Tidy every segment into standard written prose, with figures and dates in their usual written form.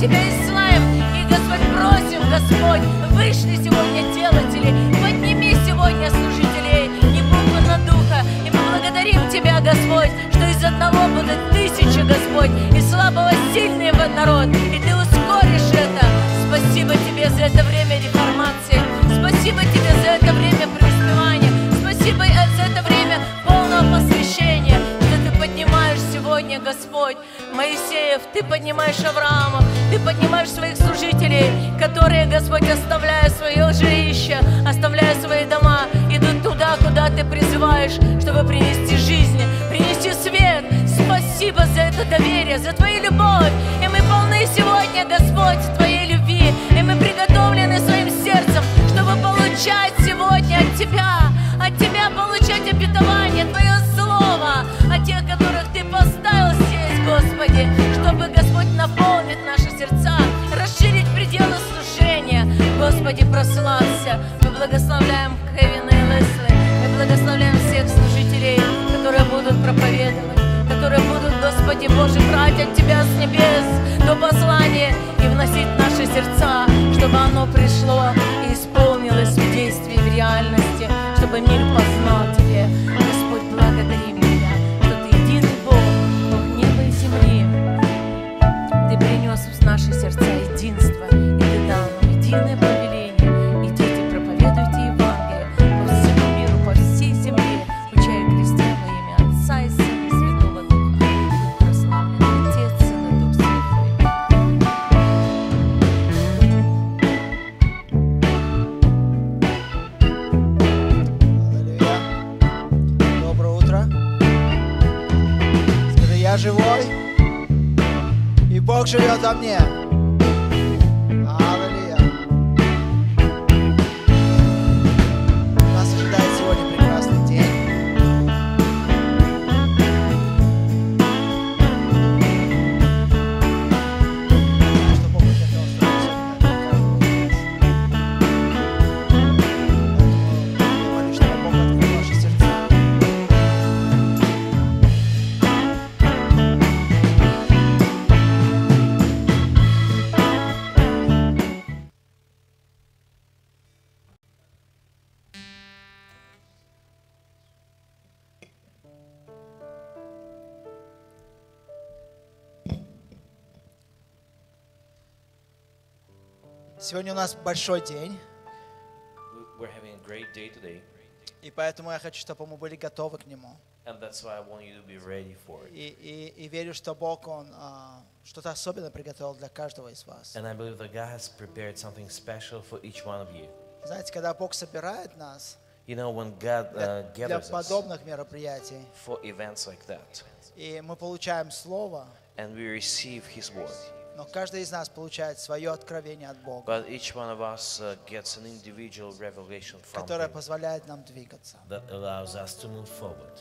Тебя и славим, и, Господь, просим, Господь, вышли сегодня делателей, подними сегодня служителей, и букву на духа, и мы благодарим Тебя, Господь, что из одного будут тысячи, Господь, и слабого сильный народ, и Ты ускоришь это. Спасибо Тебе за это время реформации, спасибо Тебе за это время преуспевания, спасибо за это время полного посвящения, что Ты поднимаешь сегодня, Господь, Моисеев, Ты поднимаешь Авраама, Ты поднимаешь своих служителей, которые, Господь, оставляя свое жилище, оставляя свои дома, идут туда, куда Ты призываешь, чтобы принести жизнь, принести свет. Спасибо за это доверие, за Твою любовь. И мы полны сегодня, Господь, Твоей любви. И мы приготовлены своим сердцем, чтобы получать сегодня от Тебя получать обетование, Твое Слово, от тех, которых Ты поставил здесь, Господи, чтобы, Господь, наполнить наши сердца, расширить пределы служения. Господи, прославься. Мы благословляем Кевина и Лесли, мы благословляем всех служителей, которые будут проповедовать, которые будут, Господи Боже, брать от Тебя с небес то послание и вносить в наши сердца, чтобы оно пришло и исполнилось в действии, в реальности, чтобы мир познал Тебя. Господь, благодарим Тебя, что Ты единый Бог, Бог неба и земли. Ты принес в наши сердца единство, и Ты дал нам единое повеление. Идите, проповедуйте Евангелие по всему миру, по всей земле, уча и крестя во имя Отца и Сына и Святого Духа. Будь прославлен Отец, Сын и Дух Святой. Аллилуйя. Доброе утро. Скажи, я живой, и Бог живет во мне. Аллилуйя. Нас ожидает сегодня прекрасный день. Что Бог хотел, чтобы сегодня каждый из нас. Поэтому я молюсь, чтобы Бог открыл ваши сердца. Сегодня у нас большой день, We're having a great day today, и поэтому я хочу, чтобы мы были готовы к нему. and that's why I want you to be ready for it. И верю, что Бог, Он что-то особенное приготовил для каждого из вас. And I believe that God has prepared something special for each one of you. Знаете, когда Бог собирает нас You know, when God для gathers us подобных мероприятий, for events like that, и мы получаем Слово, and we receive His word, но каждый из нас получает свое откровение от Бога, but each one of us gets an individual revelation from которое Him позволяет нам двигаться. that allows us to move forward.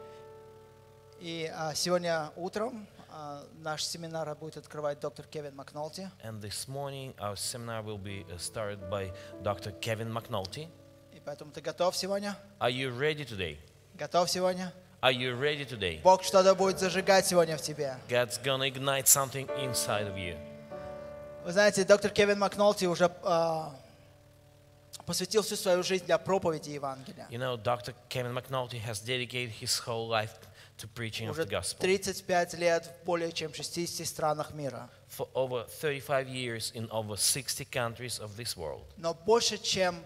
И сегодня утром наш семинар будет открывать доктор Кевин Макнолти. And this morning, our seminar will be started by Dr. Kevin McNulty. И поэтому ты готов сегодня? Are you ready today? Готов сегодня? Are you ready today? Бог что-то будет зажигать сегодня в тебе. God's gonna ignite something inside of you. Вы знаете, доктор Кевин Макнолти уже посвятил всю свою жизнь для проповеди Евангелия. You know, Dr. Kevin McNulty has dedicated his whole life to preaching of Уже the gospel. 35 лет в более чем 60 странах мира. For over 35 years in over 60 countries of this world. Но больше, чем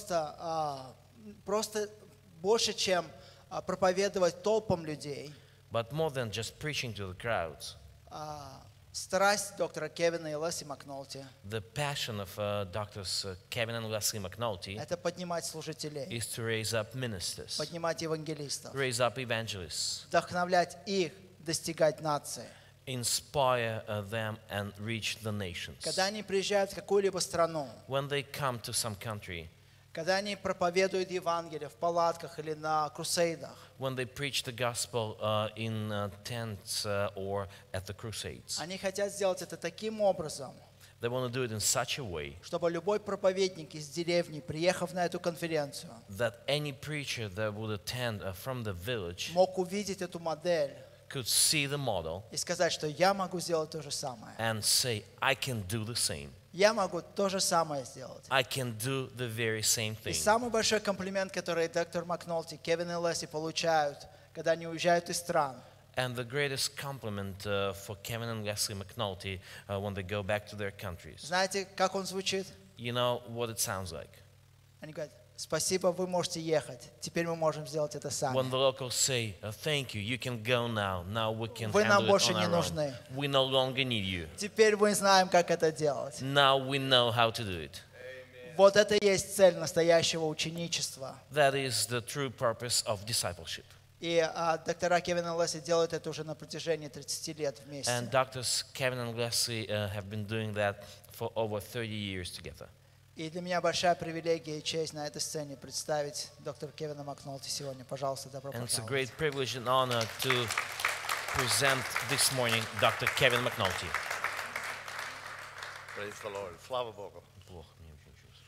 больше, чем проповедовать толпам людей, But more than just preaching to the crowds, страсть доктора Кевина и Лесли Макнолти the passion of Drs. Kevin and Leslie McNulty — это поднимать служителей, is to raise up ministers, поднимать евангелистов, raise up evangelists, вдохновлять их достигать нации. inspire them and reach the nations. Когда они приезжают в какую-либо страну, When they come to some country, когда они проповедуют Евангелие в палатках или на крусейдах, when they preach the gospel in tents or at the crusades, они хотят сделать это таким образом, they want to do it in such a way чтобы любой проповедник из деревни, приехав на эту конференцию, that any preacher that would attend from the village мог увидеть эту модель could see the model и сказать, что я могу сделать то же самое. and say, I can do the same. Я могу то же самое сделать. I can do the very same И thing. самый большой комплимент, который доктор Макнолти, Кевин и Лесли получают, когда они уезжают из стран, And the greatest compliment for Kevin and Leslie McNulty when they go back to their countries. знаете, как он звучит? You know what it sounds like. Они говорят, спасибо, вы можете ехать. Теперь мы можем сделать это When сами. the locals say, thank you, you can go now. Now we can Вы нам handle it больше on не our нужны. own. We no longer need you. Теперь мы знаем, как это делать. Now we know how to do it. Вот это и есть цель настоящего ученичества. That is the true purpose of discipleship. И доктора Кевин и Лесли делают это уже на протяжении 30 лет вместе. And doctors Kevin and Leslie have been doing that for over 30 years together. И для меня большая привилегия и честь на этой сцене представить доктора Кевина Макнолти сегодня. Пожалуйста, добро And it's a пожаловать. great privilege and honor to present this morning Dr. Kevin McNulty. Praise the Lord. Slava Bogu. Плохо, мне очень чувствую.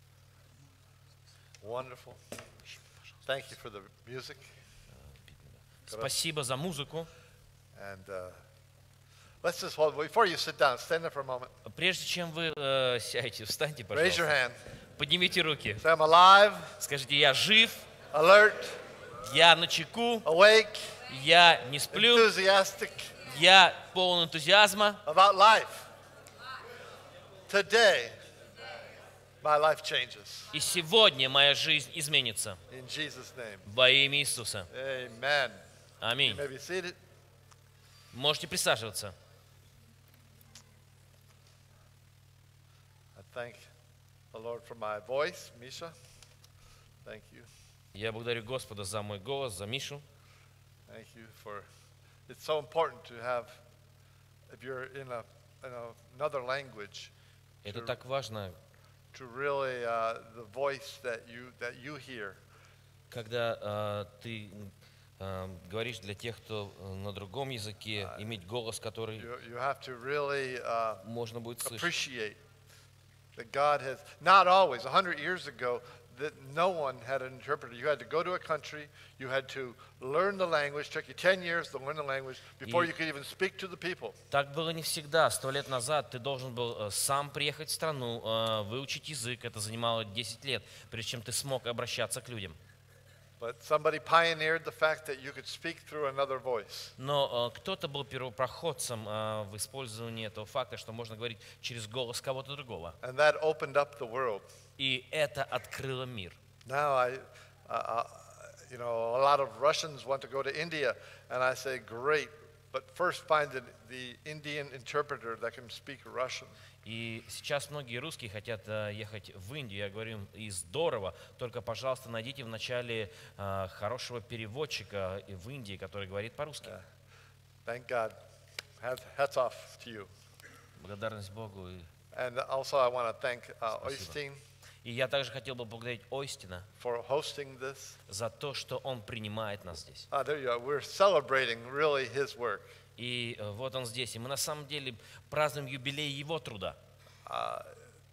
Wonderful. Thank you for the music. Спасибо за музыку. And let's just hold, before you sit down, stand up for a moment. Прежде чем вы сядете, встаньте, Raise your пожалуйста. hand. Поднимите руки. Say, I'm alive, Скажите, я жив, alert, я начеку, awake, я не сплю, enthusiastic я полон энтузиазма. about life. Today, my life changes. И сегодня моя жизнь изменится. In Jesus' name. Во имя Иисуса. Amen. You Аминь. may be seated. Можете присаживаться. I thank the Lord for my voice, Misha. Thank you. Я благодарю Господа за мой голос, за Мишу. Thank you for. It's so important to have, if you're in another language, Это Sure. так важно, to really the voice that you hear. когда ты говоришь для тех, кто на другом языке, иметь голос, который You have to really можно будет слышать. appreciate that God has not always. 100 years ago, that no one had an interpreter. You had to go to a country. You had to learn the language. It took you 10 years to learn the language before you could even speak to the people. Так было не всегда. 100 лет назад ты должен был сам приехать в страну, выучить язык. Это занимало 10 лет, прежде чем ты смог обращаться к людям. But somebody pioneered the fact that you could speak through another voice. Но кто-то был первопроходцем в использовании этого факта, что можно говорить через голос кого-то другого. And that opened up the world. И это открыло мир. Now you know, a lot of Russians want to go to India, and I say, great, but first find the Indian interpreter that can speak Russian. И сейчас многие русские хотят ехать в Индию. Я говорю им, и здорово, только, пожалуйста, найдите вначале хорошего переводчика в Индии, который говорит по-русски. Thank God. Hats off to you. Благодарность Богу. And also I want to thank Oystein И я также хотел бы поблагодарить Ойстина for hosting this. за то, что он принимает нас здесь. There you are. We're celebrating really his work. И вот он здесь. И мы на самом деле празднуем юбилей его труда. I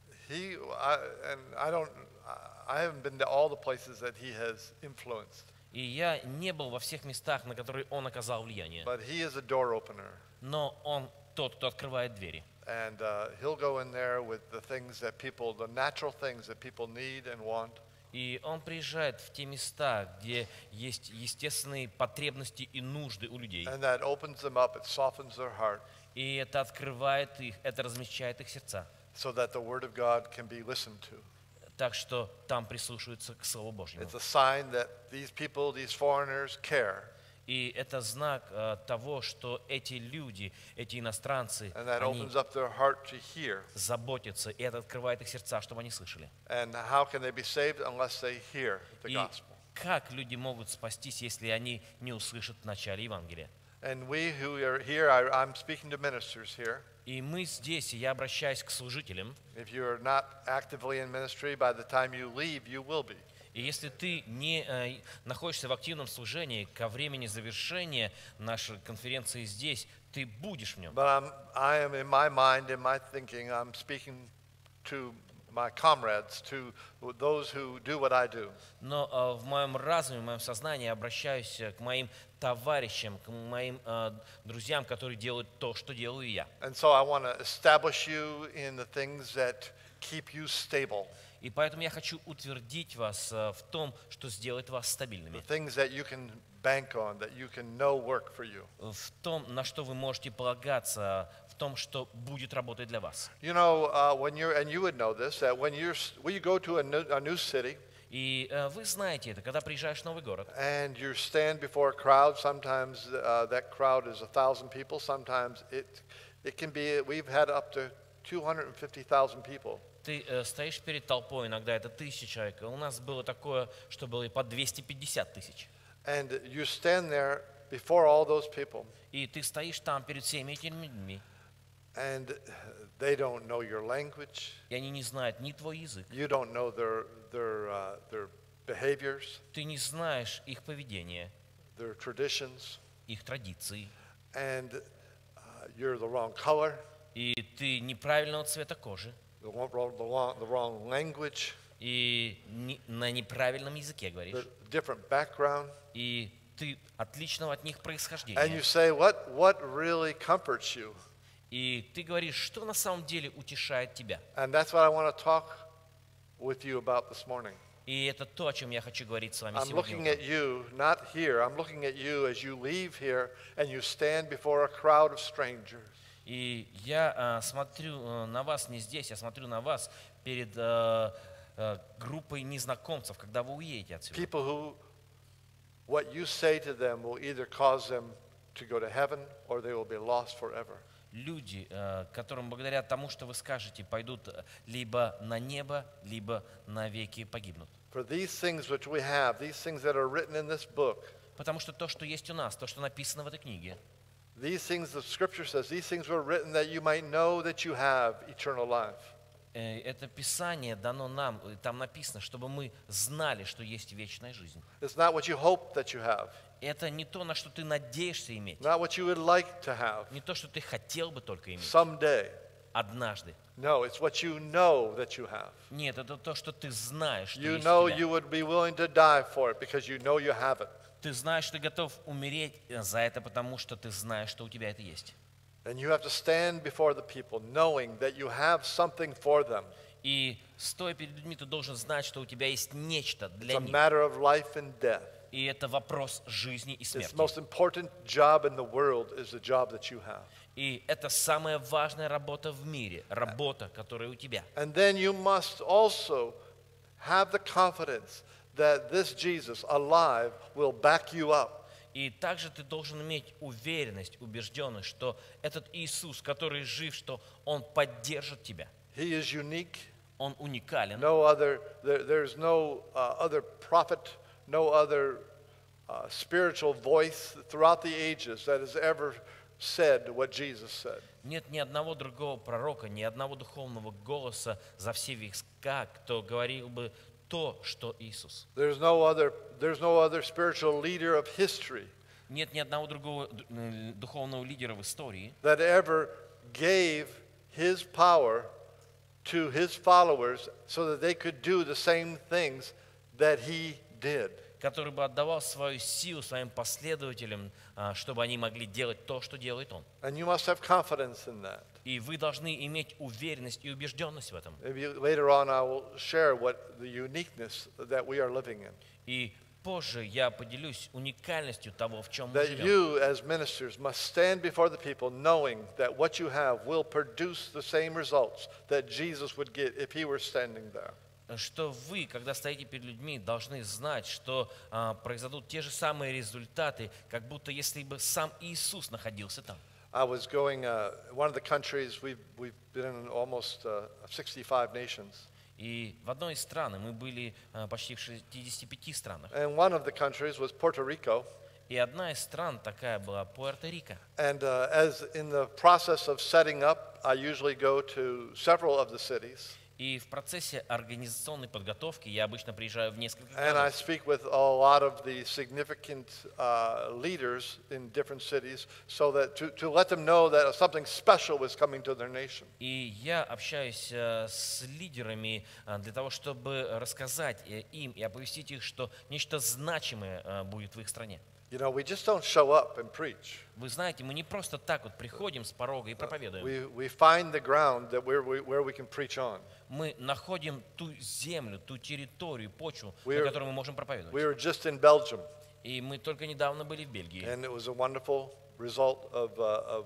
haven't been to all the places that he has influenced, И я не был во всех местах, на которые он оказал влияние. but he is a door opener. Но он тот, кто открывает двери. And he'll go in there with the things that people, the natural things that people need and want. И он приезжает в те места, где есть естественные потребности и нужды у людей. And that opens them up, it softens their heart, И это открывает их, это размягчает их сердца. so that the Word of God can be listened to. Так что там прислушиваются к Слову Божьему. It's a sign that these people, these foreigners, care. И это знак того, что эти люди, эти иностранцы, And that они opens up their heart to hear. заботятся, и это открывает их сердца, чтобы они слышали. And how can they be saved unless they hear the И gospel? как люди могут спастись, если они не услышат в начале Евангелия? And we who are here, I'm speaking to ministers here. И мы здесь, и я обращаюсь к служителям, If you're not actively in ministry, by the time you leave, you will be. и если ты не находишься в активном служении, ко времени завершения нашей конференции здесь, ты будешь в нем. But I am in my mind, in my thinking, I'm speaking to my comrades, to those who do what I do. Но в моем разуме, в моем сознании я обращаюсь к моим товарищам, к моим друзьям, которые делают то, что делаю я. And so I want to establish you in the things that keep you stable, И поэтому я хочу утвердить вас в том, что сделает вас the стабильными. things that you can bank on, that you can know work for you. В том, на что вы можете полагаться, в том, что будет работать для вас. You know, when you're, and you would know this, that when you go to a new city, И вы знаете это, когда приезжаешь в новый город, and you stand before a crowd, sometimes that crowd is 1,000 people, sometimes it can be, we've had up to 250,000 people. ты стоишь перед толпой, иногда это 1000 человек. У нас было такое, что было и по 250 тысяч. And you stand there before all those people, И ты стоишь там перед всеми этими людьми, and they don't know your language, и они не знают ни твой язык, you don't know their behaviors, ты не знаешь их поведение, their traditions, их традиции, and you're the wrong color, и ты неправильного цвета кожи, the wrong language, и на неправильном языке говоришь, the different background, и ты отличного от них and you происхождения. say, what really comforts you? И ты говоришь, что на самом деле утешает тебя. And that's what I want to talk with you about this morning. И это то, о чем я хочу говорить с вами I'm сегодня looking утром. at you, not here, I'm looking at you as you leave here and you stand before a crowd of strangers. И я смотрю на вас не здесь, я смотрю на вас перед группой незнакомцев, когда вы уедете отсюда. People who, what you say to them will either cause them to go to heaven or they will be lost forever. Люди, которым благодаря тому, что вы скажете, пойдут либо на небо, либо навеки погибнут. For these things which we have, these things that are written in this book, Потому что то, что есть у нас, то, что написано в этой книге, these things, the scripture says, these things were written that you might know that you have eternal life. это Писание дано нам, там написано, чтобы мы знали, что есть вечная жизнь. It's not what you hope that you have, Это не то, на что ты надеешься иметь, not what you would like to have не то, что ты хотел бы только иметь someday. однажды. No, it's what you know that you have. Нет, это то, что ты знаешь, что You есть know у тебя. you would be willing to die for it because you know you have it. Ты знаешь, что ты готов умереть за это, потому что ты знаешь, что у тебя это есть. And you have to stand before the people knowing that you have something for them. И стоя перед людьми, ты должен знать, что у тебя есть нечто It's для a них. matter of life and death. И это вопрос жизни и It's смерти. the most important job in the world is the job that you have. И это самая важная работа в мире, работа, которая у тебя. And then you must also have the confidence that this Jesus alive will back you up. И также ты должен иметь уверенность, убежденность, что этот Иисус, который жив, что Он поддержит тебя. He is unique. Он уникален. No other, there's no other prophet, no other spiritual voice throughout the ages that has ever said what Jesus said. Нет ни одного другого пророка, ни одного духовного голоса за все века, кто говорил бы то, что Иисус. There's no other spiritual leader of history Нет ни одного другого духовного лидера в истории, that ever gave his power to his followers so that they could do the same things that he did. который бы отдавал свою силу своим последователям, чтобы они могли делать то, что делает Он. And you must have confidence in that. И вы должны иметь уверенность и убежденность в этом. Maybe later on I will share what the uniqueness that we are living in. И позже я поделюсь уникальностью того, в чем мы That живем. you as ministers must stand before the people knowing that what you have will produce the same results that Jesus would get if he were standing there. Что вы, когда стоите перед людьми, должны знать, что произойдут те же самые результаты, как будто если бы сам Иисус находился там. I was going, one of the countries, we've been in almost 65 nations. И в одной из стран, мы были почти в 65 странах, And one of the countries was Puerto Rico. и одна из стран такая была Пуэрто-Рико. And as in the process of setting up, I usually go to several of the cities. И в процессе организационной подготовки я обычно приезжаю в несколько And I городов. speak with a lot of the significant leaders in different cities so that to let them know that something special is coming to their nation. И я общаюсь с лидерами для того, чтобы рассказать им и оповестить их, что нечто значимое будет в их стране. You know, we just don't show up and preach. Вы знаете, мы не просто так вот приходим с порога и проповедуем. We find the ground that where we can preach on. Мы находим ту землю, ту территорию, почву, We на are- которой мы можем We проповедовать. were just in Belgium, И мы только недавно были в Бельгии. and it was a wonderful result of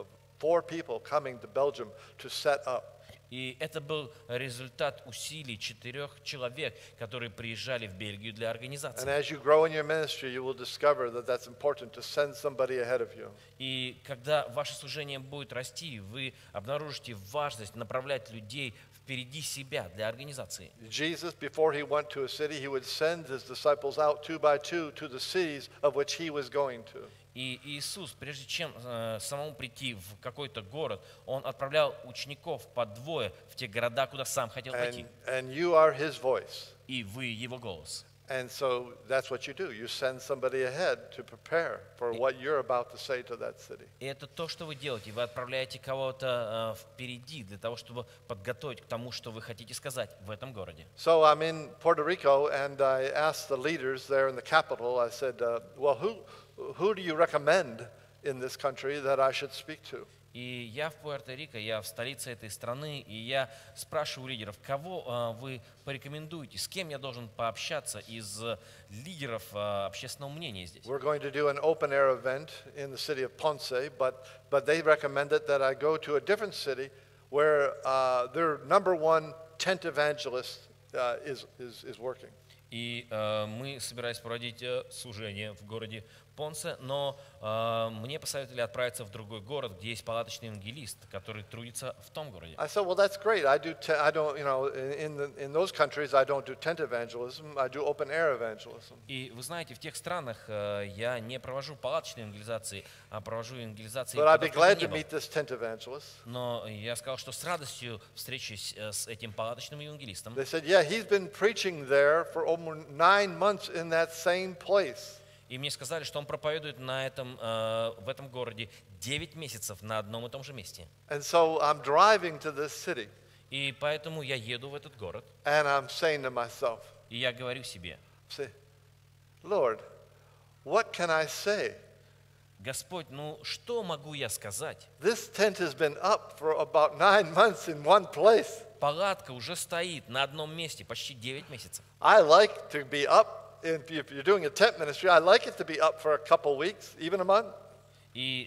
4 people coming to Belgium to set up. И это был результат усилий 4 человек, которые приезжали в Бельгию для And организации. as you grow in your ministry, you will discover that that's important to send somebody ahead of you. И когда ваше служение будет расти, вы обнаружите важность направлять людей впереди себя для организации. Jesus, before he went to a city, he would send his disciples out 2 by 2 to the cities of which he was going to. И Иисус, прежде чем самому прийти в какой-то город, Он отправлял учеников по двое в те города, куда сам хотел пойти. And you are his voice. И вы Его голос. And so that's what you do. You send somebody ahead to prepare for what you're about to say to that city. И это то, что вы делаете. Вы отправляете кого-то впереди для того, чтобы подготовить к тому, что вы хотите сказать в этом городе. So I'm in Puerto Rico, and I asked the leaders there in the capital, I said, well, who do you recommend in this country that I should speak to? И я в Пуэрто-Рико, я в столице этой страны, и я спрашиваю лидеров, кого вы порекомендуете, с кем я должен пообщаться из лидеров общественного мнения здесь. We're going to do an open-air event in the city of Ponce, but they recommended that I go to a different city where their number one tent evangelist is working. И мы собирались проводить служение в городе Понсе, но мне посоветовали отправиться в другой город, где есть палаточный евангелист, который трудится в том городе. I said, well, that's great. I don't, you know, in those countries, I don't do tent evangelism. I do open-air evangelism. И вы знаете, в тех странах я не провожу палаточной евангелизации, а провожу евангелизации But I'd под be glad to открытым meet небом. this tent evangelist. Но я сказал, что с радостью встречусь с этим палаточным евангелистом. They said, yeah, he's been preaching there for over 9 months in that same place. И мне сказали, что он проповедует в этом городе 9 месяцев на одном и том же месте. And so I'm driving to this city, И поэтому я еду в этот город, and I'm saying to myself, и я говорю себе: say, Lord, what can I say? Господь, ну что могу я сказать? This tent has been up for about 9 months in one place. Палатка уже стоит на одном месте почти 9 месяцев. I like to be up. If you're doing a tent ministry, I like it to be up for a couple weeks, even a month. И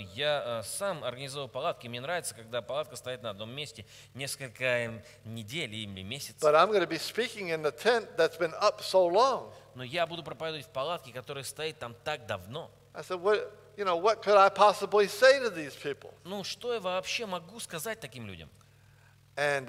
я сам организовываю палатки. Мне нравится, когда палатка стоит на одном месте несколько недель или месяцев. But I'm going to be speaking in the tent that's been up so long. Но я буду проповедовать в палатке, которая стоит там так давно. I said, what could I possibly say to these people? Ну что я вообще могу сказать таким людям? And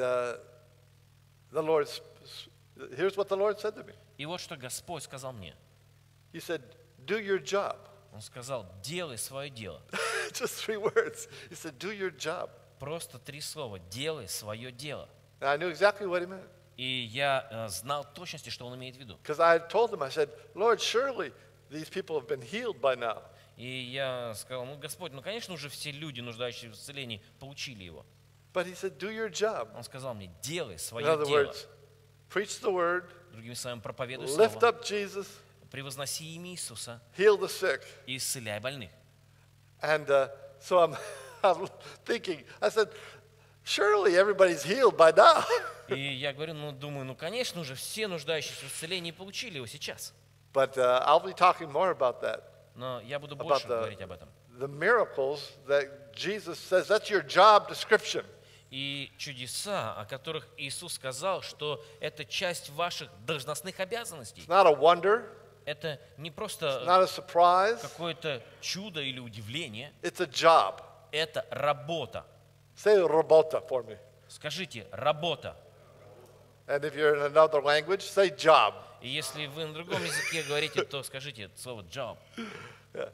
here's what the Lord said to me. И вот что Господь сказал мне. He said, do your job. Он сказал: делай свое дело. Just 3 words. He said, do your job. Просто 3 слова. Делай свое дело. And I knew exactly what he meant. И я знал в точности, что он имеет в виду. Because I had told him, I said, Lord, surely these people have been healed by now. И я сказал: ну, Господь, ну, конечно, уже все люди, нуждающиеся в исцелении, получили его. But he said, do your job. Он сказал мне: делай In свое other дело. words, preach the word, Другими словами, проповедуй lift слово, up Jesus, превозноси имя Иисуса heal the sick. и исцеляй больных. And so I'm thinking, I said, surely everybody's healed by now. И я говорю, думаю, конечно уже все нуждающиеся в исцелении получили его сейчас. But I'll be talking more about that, Но я буду about больше говорить об этом. the miracles that Jesus says, that's your job description. И чудеса, о которых Иисус сказал, что это часть ваших должностных обязанностей. It's not a wonder, Это не it's просто not a surprise, какое-то чудо или удивление, it's a job. это работа. Say работа for me. Скажите «работа». And if you're in another language, say job. И если вы на другом языке говорите, то скажите слово «job».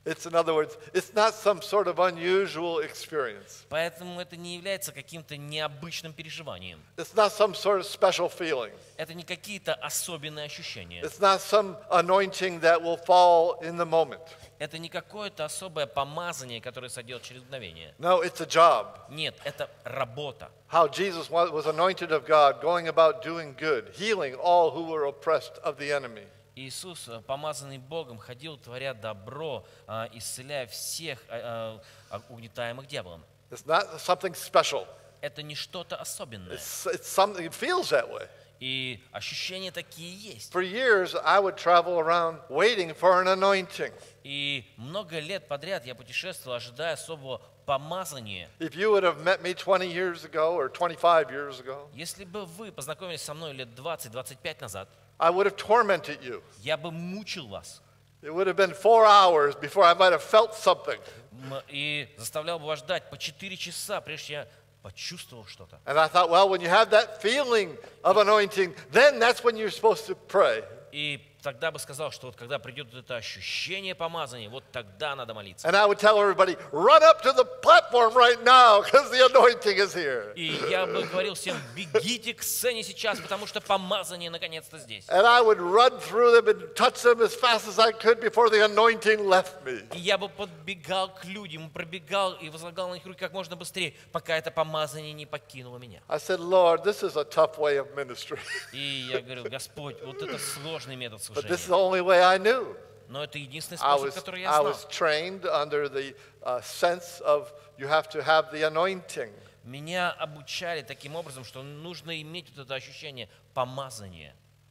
It's, in other words, it's not some sort of unusual experience. Поэтому это не является каким-то необычным переживанием. It's not some sort of special feeling. Это не какие-то особенные ощущения. It's not some anointing that will fall in the moment. Это не какое-то особое помазание, которое сойдет через мгновение. No, it's a job. Нет, это работа. How Jesus was anointed of God, going about doing good, healing all who were oppressed of the enemy. Иисус, помазанный Богом, ходил, творя добро, исцеляя всех угнетаемых дьяволом. It's not something special. Это не что-то особенное. It's something, it feels that way. И ощущения такие есть. For years, I would travel around waiting for an anointing. И много лет подряд я путешествовал, ожидая особого помазания. If you would have met me 20 years ago or 25 years ago, Если бы вы познакомились со мной лет 20-25 назад, I would have tormented you. я бы мучил вас It would have been 4 hours before I might have felt something. и заставлял бы вас ждать по 4 часа, прежде чем я почувствовал что-то. And I thought, well, when you have that feeling of anointing, then that's when you're supposed to pray. И тогда бы сказал, что вот когда придет вот это ощущение помазания, вот тогда надо молиться. And I would tell everybody, run up to the platform right now because the anointing is here. И я бы говорил всем, бегите к сцене сейчас, потому что помазание наконец-то здесь. And I would run through them and touch them as fast as I could before the anointing left me. И я бы подбегал к людям, пробегал и возлагал на них руки как можно быстрее, пока это помазание не покинуло меня. I said, Lord, this is a tough way of ministry. И я говорю, Господь, вот это сложный метод But this is служения. the only way I knew. Но это единственный I способ, который я I знал. was trained under the sense of you have to have the anointing. Меня обучали таким образом, что нужно иметь вот это ощущение помазания.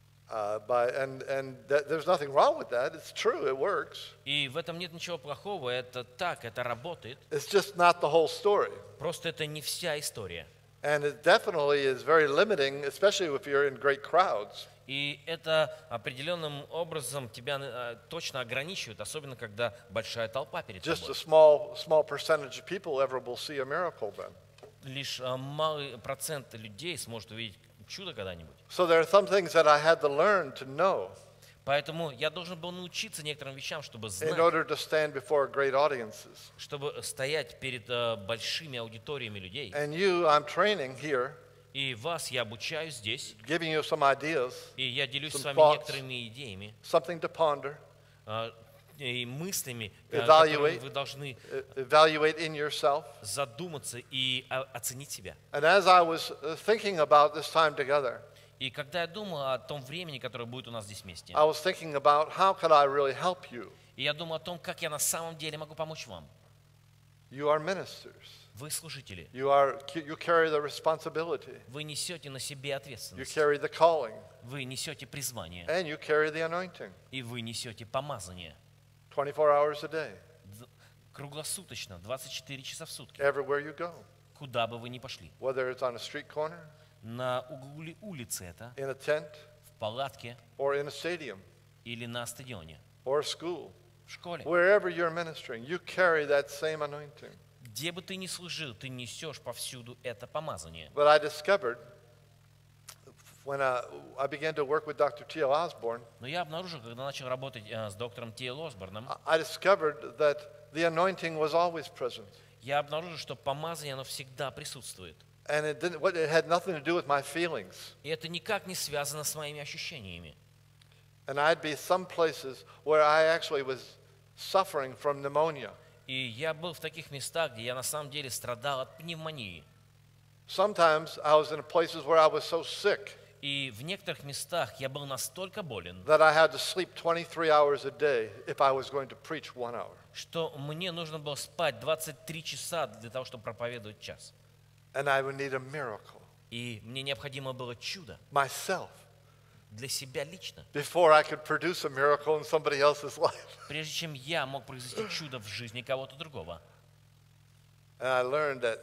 There's nothing wrong with that. It's true. It works. И в этом нет ничего плохого, это так, это работает. It's just not the whole story. Просто это не вся история. And it definitely is very limiting, especially if you're in great crowds. И это определенным образом тебя точно ограничивает, особенно когда большая толпа перед Just a тобой. small percentage of people ever will see a miracle then. Лишь малый процент людей сможет увидеть чудо когда-нибудь. So there are some things that I had to learn to know Поэтому я должен был научиться некоторым вещам, чтобы in знать, order to stand before great audiences. чтобы стоять перед большими аудиториями людей. And you, I'm training here, И вас я обучаю здесь, giving you some ideas, и я делюсь с some вами thoughts. некоторыми идеями something to ponder, и мыслями, Evaluate. которые вы должны evaluate in yourself. задуматься и оценить себя. And as I was thinking about this time together, И когда я думал о том времени, которое будет у нас здесь вместе, I was thinking about how could I really help you. и я думал о том, как я на самом деле могу помочь вам. You are ministers. Вы служители, You carry the responsibility. вы несете на себе You ответственность, carry the calling. вы несете призвание, And you carry the anointing. и вы несете помазание 24 hours a day, круглосуточно, 24 часа в сутки, everywhere you go. куда бы вы ни пошли. Whether it's on a street corner, На углу улицы это, in a tent, в палатке or in a stadium, или на стадионе, or a school. в школе. Wherever you're ministering, you carry that same anointing. Где бы ты ни служил, ты несешь повсюду это помазание. But I discovered when I began to work with Dr. T.L. Osborne, Но я обнаружил, когда начал работать с доктором Т.Л. Осборном, I discovered that the anointing was always present. я обнаружил, что помазание, оно всегда присутствует. And it had nothing to do with my feelings. И это никак не связано с моими ощущениями. And I'd be some places where I actually was suffering from pneumonia. И я был в таких местах, где я на самом деле страдал от пневмонии. Sometimes I was in places where I was so sick И в некоторых местах я был настолько болен, that I had to sleep 23 hours a day if I was going to preach 1 hour. что мне нужно было спать 23 часа для того, чтобы проповедовать час. And I would need a miracle И мне необходимо было чудо myself для себя лично, before I could produce a miracle in somebody else's life. прежде чем я мог произвести чудо в жизни кого-то другого. And I learned that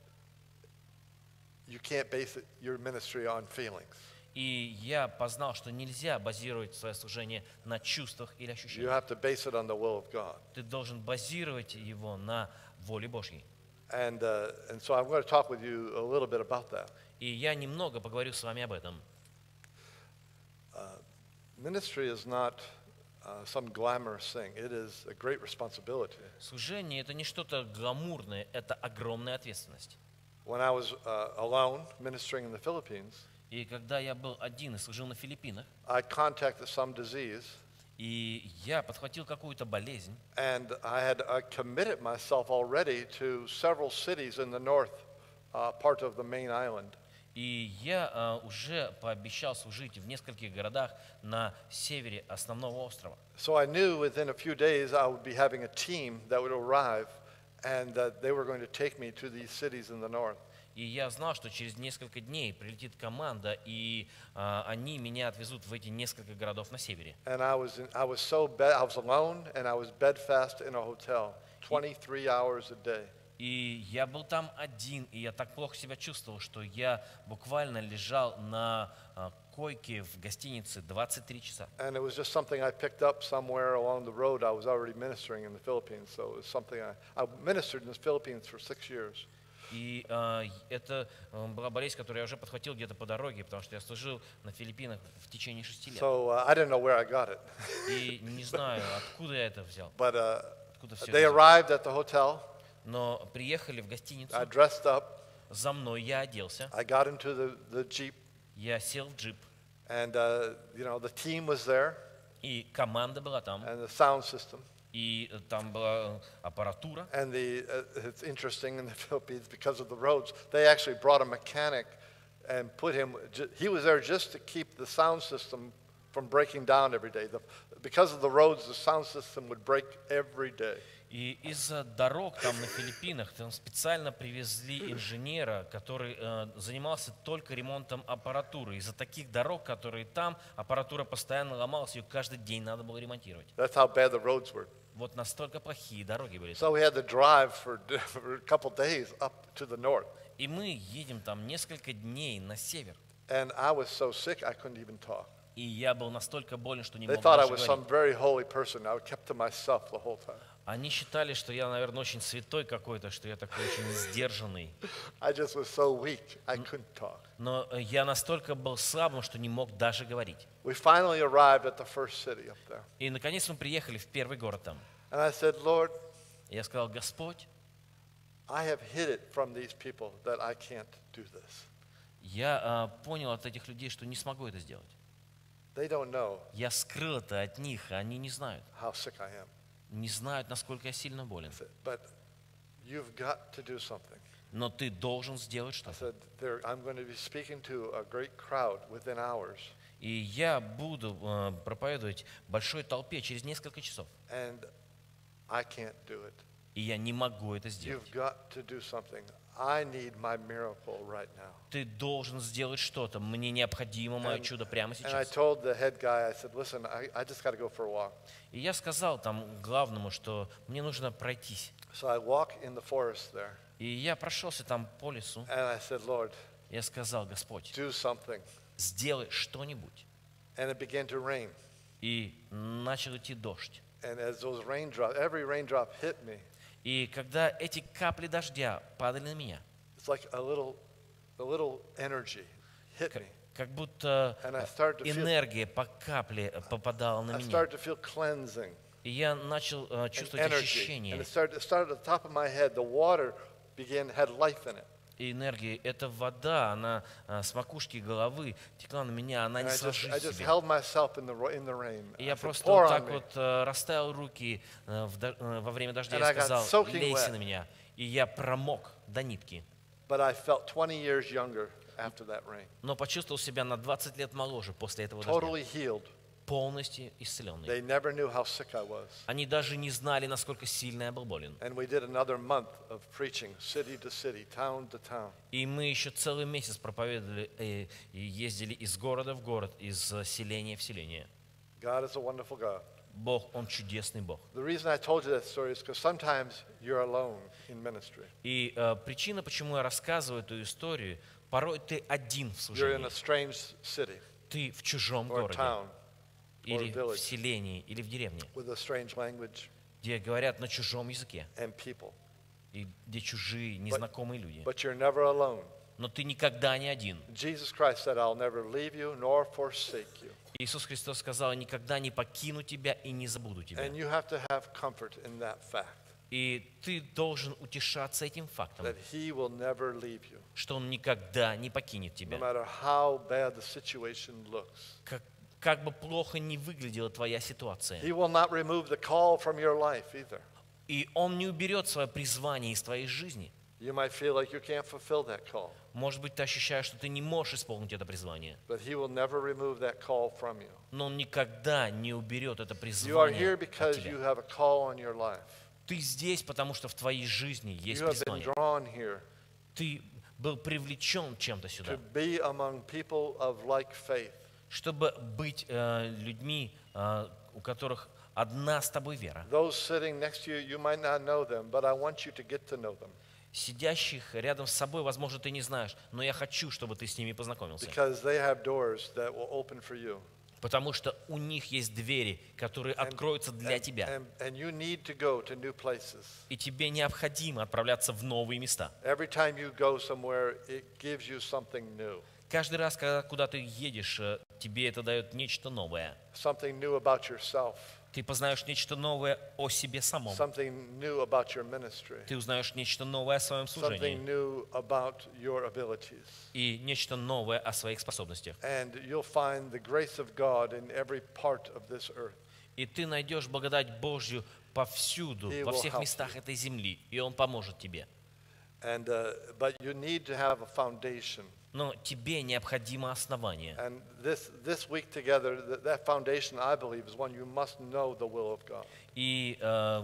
you can't base your ministry on feelings. И я познал, что нельзя базировать свое служение на чувствах или You ощущениях. have to base it on the will of God. Ты должен базировать его на воле Божьей. And so I'm going to talk with you a little bit about that. И я немного поговорю с вами об этом. Ministry is not some glamorous thing. It is a great responsibility. Служение — это не что-то гламурное, это огромная ответственность. When I was alone ministering in the Philippines, И когда я был один и служил на Филиппинах, I contacted some disease, и я подхватил какую-то болезнь, and I had committed myself already to several cities in the north part of the main island. и я уже пообещал служить в нескольких городах на севере основного острова. So I knew within a few days I would be having a team that would arrive, and that they were going to take me to these cities in the north. И я знал, что через несколько дней прилетит команда, и они меня отвезут в эти несколько городов на севере. And I was alone, and I was bedfast in a hotel, 23 hours a day. И я был там один, и я так плохо себя чувствовал, что я буквально лежал на койке в гостинице 23 часа. And it was just something I picked up somewhere along the road. I was already ministering in the Philippines, so it was something I ministered in the Philippines for 6 years. И это была болезнь, которую я уже подхватил где-то по дороге, потому что я служил на Филиппинах в течение 6 лет. So I didn't know where I got it. И не знаю, откуда я это взял. But Откуда все they это взял. arrived at the hotel. Но приехали в гостиницу, I dressed up. за мной я оделся, I got into the Jeep, я сел в джип, and the team was there, и команда была там, and the sound system. и там была аппаратура. And it's interesting in the Philippines because of the roads. They actually brought a mechanic and put him. He was there just to keep the sound system from breaking down every day. Because of the roads, the sound system would break every day. И из-за дорог там на Филиппинах там специально привезли инженера, который занимался только ремонтом аппаратуры. Из-за таких дорог, которые там, аппаратура постоянно ломалась, ее каждый день надо было ремонтировать. That's how bad the roads were. Вот настолько плохие дороги были. So we had to drive for a couple days up to the north. И мы едем там несколько дней на север. And I was so sick I couldn't even talk. И я был настолько болен, что не They мог thought I даже was some говорить. very holy person. I kept to myself the whole time. Они считали, что я, наверное, очень святой какой-то, что я такой очень сдержанный. I just was so weak I couldn't talk. Но я настолько был слабым, что не мог даже говорить. We finally arrived at the first city up there. И, наконец, мы приехали в первый город там. And I said, Lord, И я сказал: Господь, I have hid it from these people that I can't do this. я понял от этих людей, что не смогу это сделать. They don't know Я скрыл это от них, а они не знают. how sick I am. Не знают, насколько я сильно болен. I said, but you've got to do something. Но ты должен сделать I что-то. said, I'm going to be speaking to a great crowd within hours. И я буду проповедовать большой толпе через несколько часов. And I can't do it. И я не могу это сделать. You've got to do something. I need my miracle right now. Ты должен сделать что-то. Мне необходимо мое чудо прямо And I сейчас. told the head guy, I said, listen, I just got to go for a walk. И я сказал там главному, что мне нужно пройтись. So I walk in the forest there. И я прошелся там по лесу. And I said, Lord, Я сказал: Господь, do something. сделай что-нибудь. And it began to rain. И начал идти дождь. And as those raindrops, every raindrop hit me, И когда эти капли дождя падали на меня, it's like a little energy hit me. как будто And I started to feel, энергия по капле попадала на I меня. started to feel cleansing И я начал and чувствовать energy. And ощущение. it started at the top of my head. The water had life in it. И энергия, эта вода, она с макушки головы текла на меня, она And несла жизнь I just в себе. held myself in the rain. И I я said, просто pour вот on так me. вот расставил руки во время дождя And I и got сказал: soaking лейся wet. на меня. И я промок до нитки. But I felt 20 years younger after that rain. Но почувствовал себя на 20 лет моложе после этого дождя. Totally healed. Полностью исцеленный. They never knew how sick I was. Они даже не знали, насколько сильно я был болен. And we did another month of preaching, city to city, town to town. И мы еще целый месяц проповедовали и ездили из города в город, из селения в селение. God is a wonderful God. Бог, Он чудесный Бог. The reason I told you that story is because sometimes you're alone in ministry. И причина, почему я рассказываю эту историю, порой ты один в You're in служении. a strange city Ты в чужом or a городе, town или or a village в селении, или в деревне, with a strange language где говорят на чужом языке, and people. и где чужие, незнакомые люди. But you're never alone. но ты никогда не один. Jesus Christ said, I'll never leave you nor forsake you. Иисус Христос сказал: «Никогда не покину тебя и не забуду тебя». And you have to have comfort in that fact, И ты должен утешаться этим фактом, that He will never leave you, что Он никогда не покинет no тебя. matter how bad the situation looks. Как бы плохо ни выглядела твоя ситуация. He will not remove the call from your life either. И Он не уберет свое призвание из твоей жизни. You might feel like you can't fulfill that call, Может быть, ты ощущаешь, что ты не можешь исполнить это призвание. but He will never remove that call from you. Но Он никогда не уберет это You are призвание here от because you тебя. have a call on your life. Ты здесь, потому что в твоей жизни есть You have been призвание. drawn here Ты был привлечен чем-то to сюда, be among people of like faith. чтобы быть людьми, у которых одна с тобой вера. Those sitting next to you, you might not know them, but I want you to get to know them, Сидящих рядом с собой, возможно, ты не знаешь, но я хочу, чтобы ты с ними познакомился. because they have doors that will open for you. Потому что у них есть двери, которые откроются для тебя. And you need to go to new places. И тебе необходимо отправляться в новые места. Every time you go somewhere, it gives you something new. Каждый раз, когда куда ты едешь, тебе это дает нечто новое. Something new about yourself, Ты познаешь нечто новое о себе самом. something new about your ministry, Ты узнаешь нечто новое о своем something служении. new about your abilities. И нечто новое о своих способностях. And you'll find the grace of God in every part of this earth. И ты найдешь благодать Божью повсюду, He во will всех help местах этой земли. И Он поможет тебе. And but you need to have a foundation. Но тебе необходимо основание. And this week together, that foundation, I believe, is one you must know the will of God. И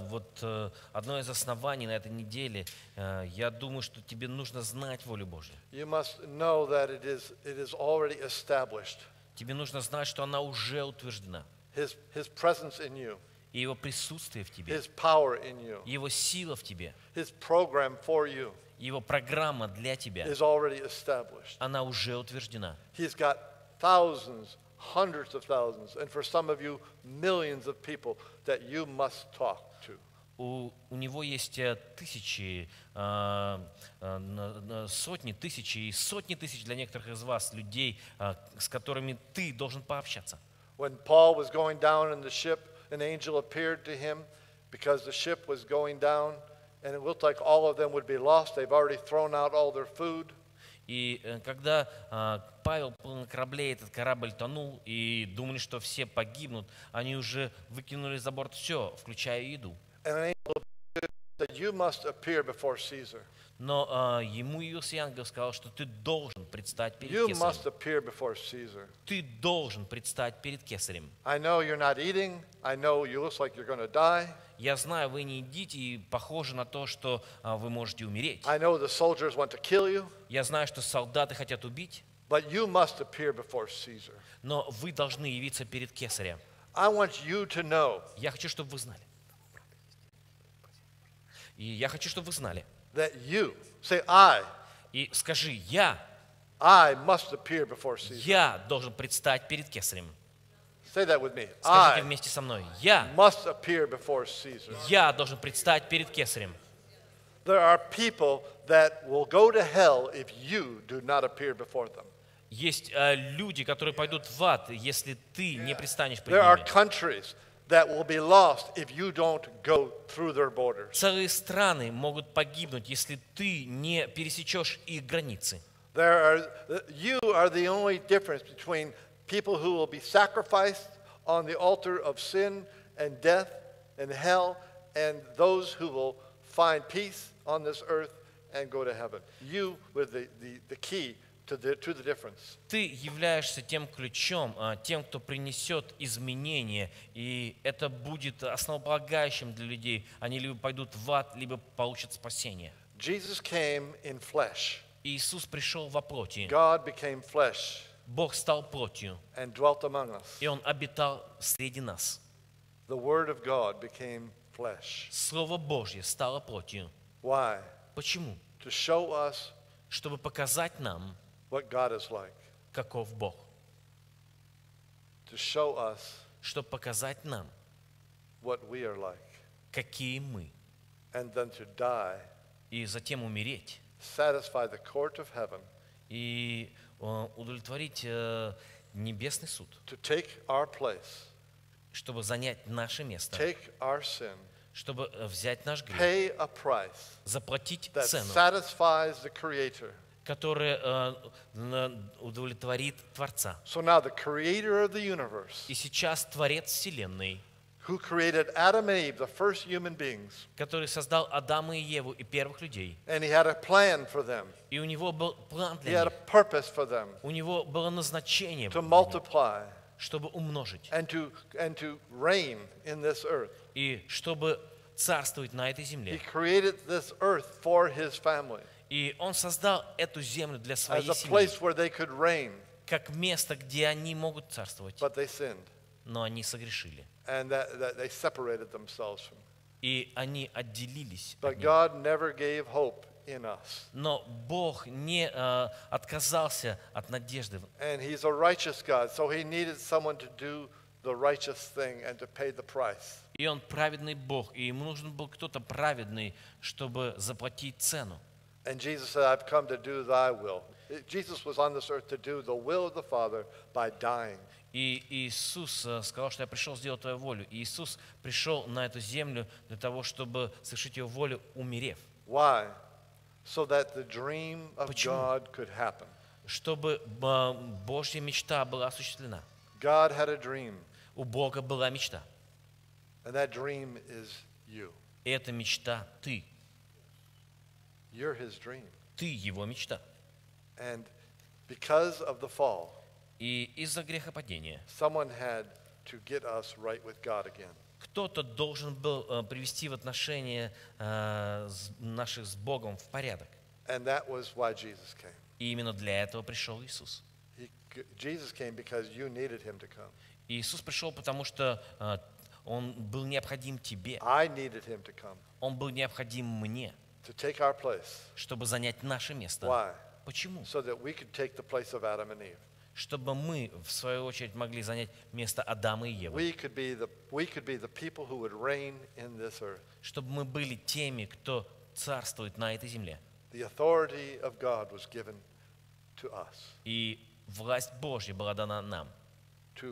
одно из оснований на этой неделе, я думаю, что тебе нужно знать волю Божью. You must know that it is already established. Тебе нужно знать, что она уже утверждена. His presence in you, И Его присутствие в тебе, His power in you, Его сила в тебе, His program for you Его программа для тебя, is already established. она уже утверждена. He's got thousands, hundreds of thousands, and for some of you, millions of people that you must talk to. У Него есть тысячи, сотни, тысячи и сотни тысяч для некоторых из вас людей, с которыми ты должен пообщаться. When Paul was going down in the ship, an angel appeared to him because the ship was going down, and it looked like all of them would be lost. They've already thrown out all their food. И когда Павел был на корабле, этот корабль тонул, и думали, что все погибнут, они уже выкинули за борт все, включая еду. And an angel appeared that you must appear before Caesar. Но ему явился ангел и сказал, что ты должен предстать перед You Кесарем. must appear before Caesar. Ты должен предстать перед Кесарем. I know you're not eating. I know you look like you're going to die. Я знаю, вы не едите, и похоже на то, что вы можете умереть. I know the soldiers want to kill you, Я знаю, что солдаты хотят убить, but you must appear before Caesar. но вы должны явиться перед Кесарем. I want you to know Я хочу, чтобы вы знали. И я хочу, чтобы вы знали. that you, say I И скажи, я must appear before Caesar. должен предстать перед Кесарем. Say that with me. Скажите I вместе со мной. Я must appear before Caesar. должен предстать перед Кесарем. There are people that will go to hell if you do not appear before them. Есть люди, которые пойдут в ад, если ты не предстанешь There are перед ними. countries that will be lost if you don't go through their borders. Целые страны могут погибнуть, если ты не пересечешь их границы. You are the only difference between people who will be sacrificed on the altar of sin and death and hell and those who will find peace on this earth and go to heaven. You were the key to the difference. Ты являешься тем ключом, тем, кто принесет изменения, и это будет основополагающим для людей. Они либо пойдут в ад, либо получат спасение. Jesus came in flesh. Иисус пришел во плоти. God became flesh Бог стал плотью, and dwelt among us. и Он обитал среди нас. The Word of God became flesh. Слово Божье стало плотью. Why? Почему? To show us Чтобы показать нам, what God is like. каков Бог. To show us Чтобы показать нам, what we are like. какие мы. And then to die, И затем умереть, satisfy the court of heaven, и удовлетворить небесный суд, to take our place, чтобы занять наше место, take our sin, чтобы взять наш грех, pay a price заплатить that цену, satisfies the Creator. которая удовлетворит Творца. So now the Creator of the universe, И сейчас Творец Вселенной, who created Adam and Eve, the first human beings, который создал Адама и Еву и первых людей, and He had a plan for them. и у него был план He для had a них, purpose for them у него было назначение, to multiply чтобы умножить, and to reign in this earth. и чтобы царствовать на этой He земле. created this earth for His family И Он создал эту землю для as своей a семьи, place where they could reign, как место, где они могут царствовать, but they sinned но они согрешили. and that they separated themselves from. И они отделились от But Него. God never gave hope in us. Но Бог не отказался от надежды. And He's a righteous God, so He needed someone to do the righteous thing and to pay the price. И Он праведный Бог, и Ему нужен был кто-то праведный, чтобы заплатить цену. And Jesus said, I've come to do thy will. Jesus was on this earth to do the will of the Father by dying. И Иисус сказал, что я пришел сделать Твою волю. И Иисус пришел на эту землю для того, чтобы совершить Его волю, умерев. Why? So that the dream of Почему? God could happen. Чтобы Божья мечта была осуществлена. God had a dream, У Бога была мечта. and that dream is you. И эта мечта ты. You're His dream. Ты Его мечта. And because of the fall, И из-за грехопадения someone had to get us right with God again. кто-то должен был привести в отношения наших с Богом в порядок. And that was why Jesus came. И именно для этого пришел Иисус. Jesus came because you needed Him to come. И Иисус пришел, потому что Он был необходим тебе. I needed Him to come Он был необходим мне, to take our place. чтобы занять наше место. Why? Почему? So that we could take the place of Adam and Eve. Чтобы мы, в свою очередь, могли занять место Адама и Евы. We could be the people who would reign in this earth. Чтобы мы были теми, кто царствует на этой земле. The authority of God was given to us И власть Божья была дана нам, to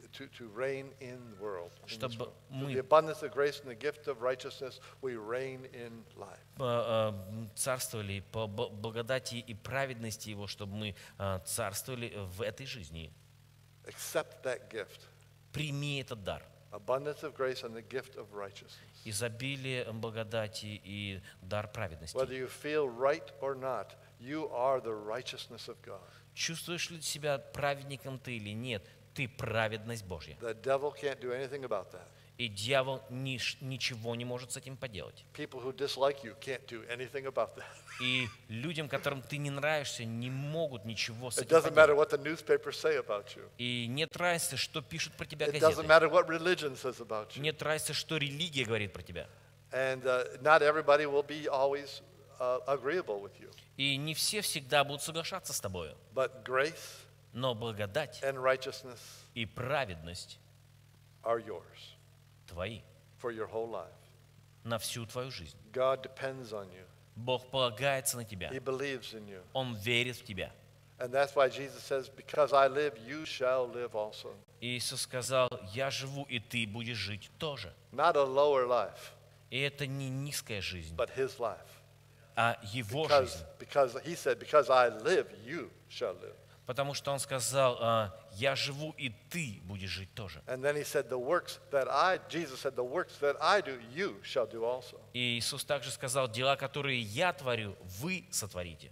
reign in the world. In this чтобы world. Through мы the abundance of grace and the gift of righteousness, we reign in life. царствовали по благодати и праведности Его, чтобы мы царствовали в этой жизни. Accept that gift. Прими этот дар. Abundance of grace and the gift of righteousness. Изобилие благодати и дар праведности. Whether you feel right or not, you are the righteousness of God. Чувствуешь ли себя праведником ты или нет, ты праведность Божья. The devil can't do anything about that. И дьявол ничего не может с этим поделать. People who dislike you can't do anything about that. И людям, которым ты не нравишься, не могут ничего с It этим doesn't matter поделать. what the newspapers say about you. И нет разницы, что пишут про тебя It doesn't газеты. matter what religion says about you. Нет разницы, что религия говорит про тебя. And not everybody will be always agreeable with you. И не все всегда будут соглашаться с тобою. But grace Но благодать and righteousness и праведность are yours твои for your whole life. на всю твою жизнь. God depends on you. Бог полагается на тебя. He believes in you. Он верит в тебя. And that's why Jesus says, because I live, you shall live also. И Иисус сказал, я живу, и ты будешь жить тоже. Not a lower life, И это не низкая жизнь, but His life. а Его Because, жизнь. because He said, because I live, you shall live. Потому что Он сказал, я живу, и ты будешь жить тоже. And then He said, Jesus said, the works that I do, you shall do also. И Иисус также сказал, дела, которые я творю, вы сотворите.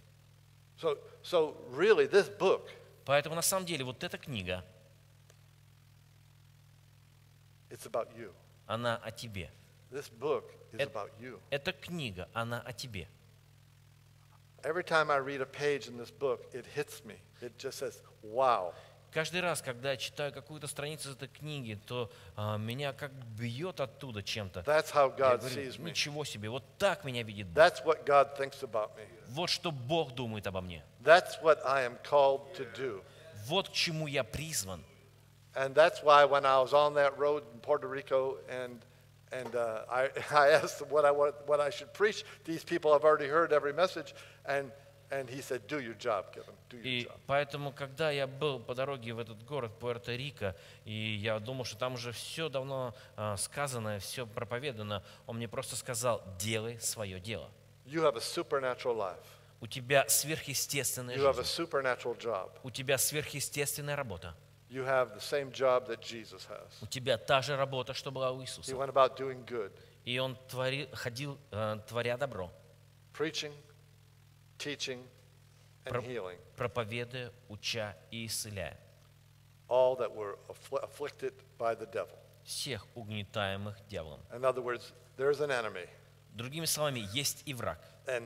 So really, this book Поэтому на самом деле вот эта книга, it's about you. она о тебе. This book is It- about you. Эта книга, она о тебе. Every time I read a page in this book, it hits me. It just says, wow. Каждый раз, когда я читаю какую-то страницу из этой книги, то меня как бьет оттуда чем-то. That's how Я God говорю, sees me. ничего себе, вот так меня видит Бог. That's what God thinks about me. Вот что Бог думает обо мне. That's what I am called to do. Вот к чему я призван. And that's why when I was on that road in Puerto Rico and I asked them what I should preach, these people have already heard every message, and And he said, do your job, Kevin, do your И job. поэтому, когда я был по дороге в этот город Пуэрто-Рико, и я думал, что там уже все давно сказано, все проповедано, он мне просто сказал: делай свое дело. You have a supernatural life. У тебя сверхъестественная You have a жизнь. supernatural job. У тебя сверхъестественная работа. You have the same job that Jesus has. У тебя та же работа, что была у He Иисуса. went about doing good, И он ходил, творя добро, preaching, teaching, and Pro- healing проповедуя, уча и исцеляя all that were afflicted by the devil. всех угнетаемых дьяволом. In other words, there's an enemy, Другими словами, есть и враг. and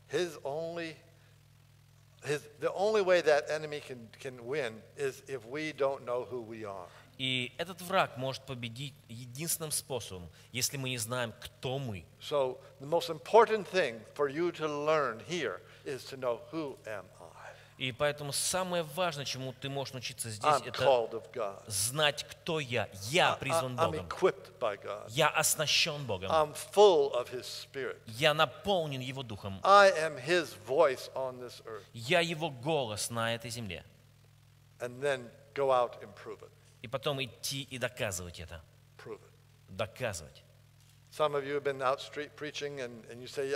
the only way that enemy can win is if we don't know who we are. И этот враг может победить единственным способом, если мы не знаем, кто мы. So the most important thing for you to learn here is to know who am I. И поэтому самое важное, чему ты можешь научиться здесь, I'm это called of God. знать, кто я. Я призван I'm Богом. equipped by God. Я оснащен Богом. I'm full of His Spirit. Я наполнен Его Духом. I am His voice on this earth. Я Его голос на этой земле. And then go out and prove it. И потом идти и доказывать это. Prove it. Доказывать. Some of you have been out street preaching, and you say,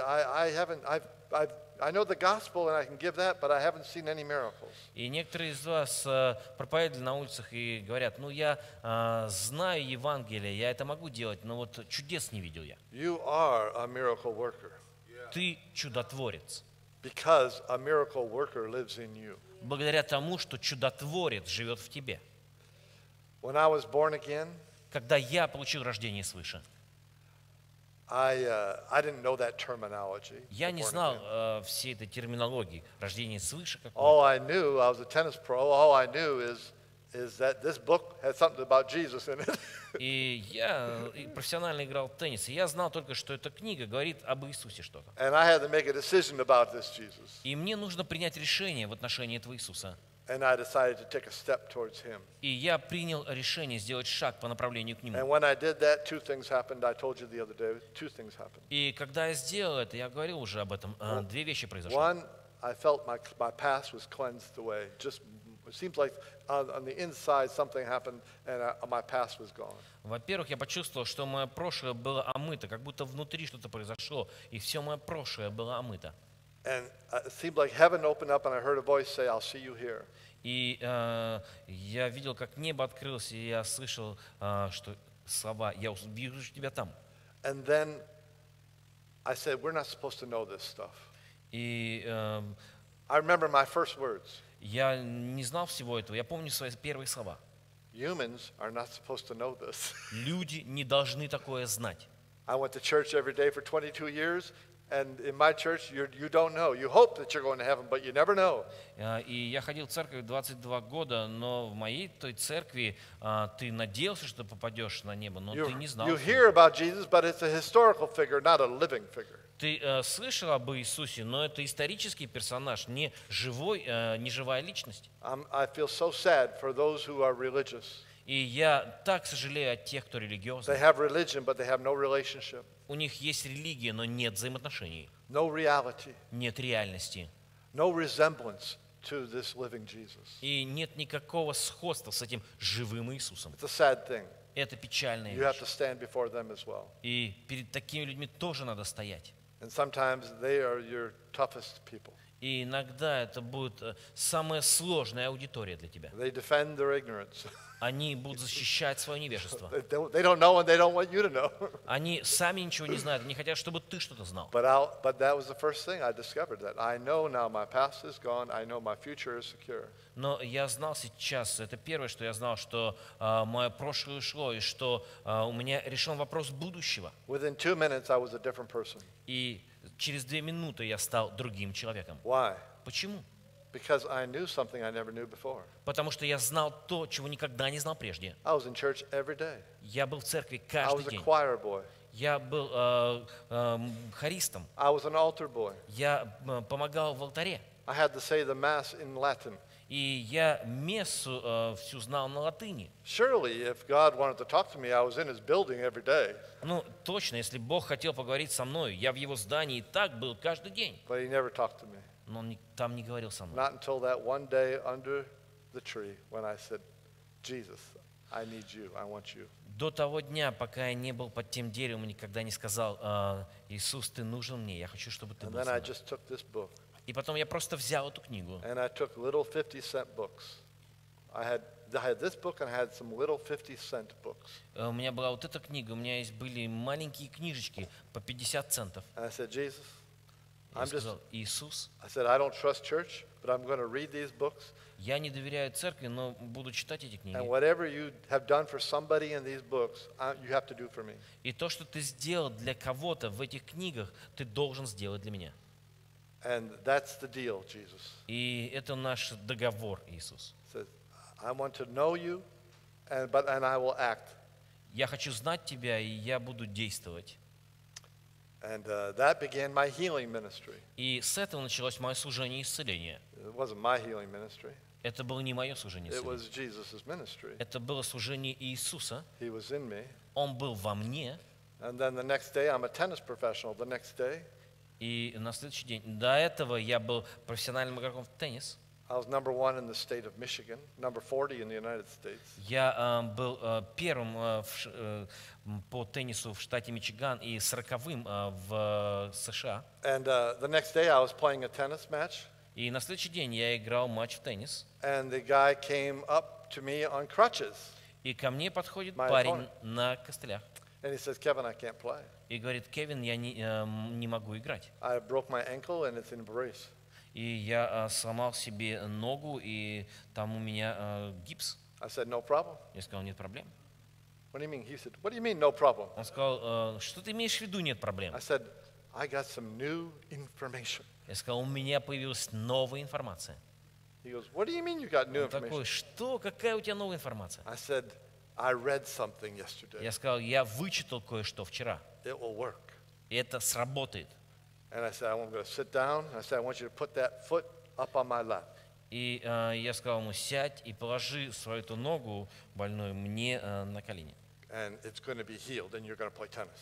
I know the gospel and I can give that, but I haven't seen any miracles. И некоторые из вас проповедовали на улицах и говорят: ну я знаю Евангелие, я это могу делать, но вот чудес не видел я. You are a miracle worker Ты чудотворец. because a miracle worker lives in you. Благодаря тому, что чудотворец живет в тебе. When I was born again, Когда я получил рождение свыше, I didn't know that terminology. я не born знал again. всей этой терминологии. Рождение свыше какое-то. All I knew, I was a tennis pro. All I knew is that this book had something about Jesus in it. И я профессионально играл в теннис, и я знал только, что эта книга говорит об Иисусе что-то. And I had to make a decision about this Jesus. И мне нужно принять решение в отношении этого Иисуса. And I decided to take a step towards Him. И я принял решение сделать шаг по направлению к And Нему. when I did that, two things happened. I told you the other day, two things happened. И когда я сделал это, я говорил уже об этом, две вещи произошло. One, I felt my past was cleansed away. Just it seems like on the inside something happened and my past was gone. Во-первых, я почувствовал, что мое прошлое было омыто, как будто внутри что-то произошло, и все мое прошлое было омыто. And it seemed like heaven opened up and I heard a voice say, I'll see you here. И я видел, как небо открылось, и я слышал, что слова: я вижу тебя там. And then I said, we're not supposed to know this stuff. И I remember my first words. я не знал всего этого, я помню свои первые слова. Humans are not supposed to know this. Люди не должны такое знать. I went to church every day for 22 years, and in my church, you don't know. You hope that you're going to heaven, but you never know. И я ходил в церковь 22 года, но в моей той церкви ты надеялся, что попадешь на небо, но ты не знал. You hear about Jesus, but it's a historical figure, not a living figure. Ты слышал об Иисусе, но это исторический персонаж, не живая личность. I feel so sad for those who are religious. И я так сожалею о тех, кто They религиозный. have religion, but they have no relationship, У них есть религия, но нет взаимоотношений, no reality, нет реальности. no resemblance to this living Jesus. И нет никакого сходства с этим живым Иисусом. It's a sad thing. Это печальная You have вещь. to stand before them as well. И перед такими людьми тоже надо стоять. And sometimes they are your toughest people. И иногда это будет самая сложная аудитория для тебя. They defend their ignorance. Они будут защищать свое невежество. They don't know and they don't want you to know. Они сами ничего не знают, они хотят, чтобы ты что-то знал. But that was the first thing I discovered, that I know now my past is gone, I know my future is secure. Но я знал сейчас, это первое, что я знал, что мое прошлое ушло, и что у меня решен вопрос будущего. Within 2 minutes, I was a different person. И через 2 минуты я стал другим человеком. Why? Почему? Because I knew something I never knew before. Потому что я знал то, чего никогда не знал прежде. I was in church every day. Я был в церкви I каждый was a день. choir boy. Я был хористом. I was an altar boy. Я помогал в алтаре. I had to say the Mass in Latin. И я мессу всю знал на латыни. Surely, if God wanted to talk to me, I was in His building every day. Ну, точно, если Бог хотел поговорить со мной, я в Его здании и так был каждый день. But He never talked to me. но он там не говорил со мной. Not until that one day under the tree when I said, Jesus, I need you, I want you. До того дня, пока я не был под тем деревом, никогда не сказал: Иисус, ты нужен мне, я хочу, чтобы ты And был then со I мной. just took this book, И потом я просто взял эту книгу. and I took little 50-cent books. I had this book and I had some little 50-cent books. У меня была вот эта книга, у меня были маленькие книжечки по 50 центов. And I said, Jesus, Я сказал: Иисус, I don't trust church, but I'm going to read these books. я не доверяю церкви, но буду читать эти книги. And whatever you have done for somebody in these books, you have to do for me. И то, что ты сделал для кого-то в этих книгах, ты должен сделать для меня. And that's the deal, Jesus. И это наш договор, Иисус. Says, I want to know you, and I will act. Я хочу знать тебя, и я буду действовать. And that began my healing ministry. И с этого началось мое служение исцеления. It wasn't my healing ministry. Это было не мое служение It исцеления. was Jesus' ministry. Это было служение Иисуса. He was in me. Он был во мне. And then the next day, I'm a tennis professional. The next day, И на следующий день, до этого я был профессиональным игроком в теннис. I was number 1 in the state of Michigan, number 40 in the United States. Я был первым по теннису в штате Мичиган и 40-м в США. And the next day, I was playing a tennis match, И на следующий день я играл матч в теннис. and the guy came up to me on crutches. И ко мне подходит My парень opponent. на костылях. And he says, Kevin, I can't play. И говорит: Кевин, я не могу играть. I broke my ankle, and it's in a brace. И я сломал себе ногу, и там у меня гипс. I said, no problem. Я сказал: нет проблем. What do you mean? He said, what do you mean, no problem? Он сказал: что ты имеешь в виду, нет проблем? I said, I got some new information. Я сказал: у меня появилась новая информация. He goes, what do you mean you got new Он такой: information? что? Какая у тебя новая информация? I said, I read something yesterday. Я сказал: я вычитал кое-что вчера. It will work. И это сработает. And I said, I'm going to sit down. I said, I want you to put that foot up on my lap. И я сказал ему: сядь и положи свою эту ногу больную мне на колени. And it's going to be healed, and you're going to play tennis.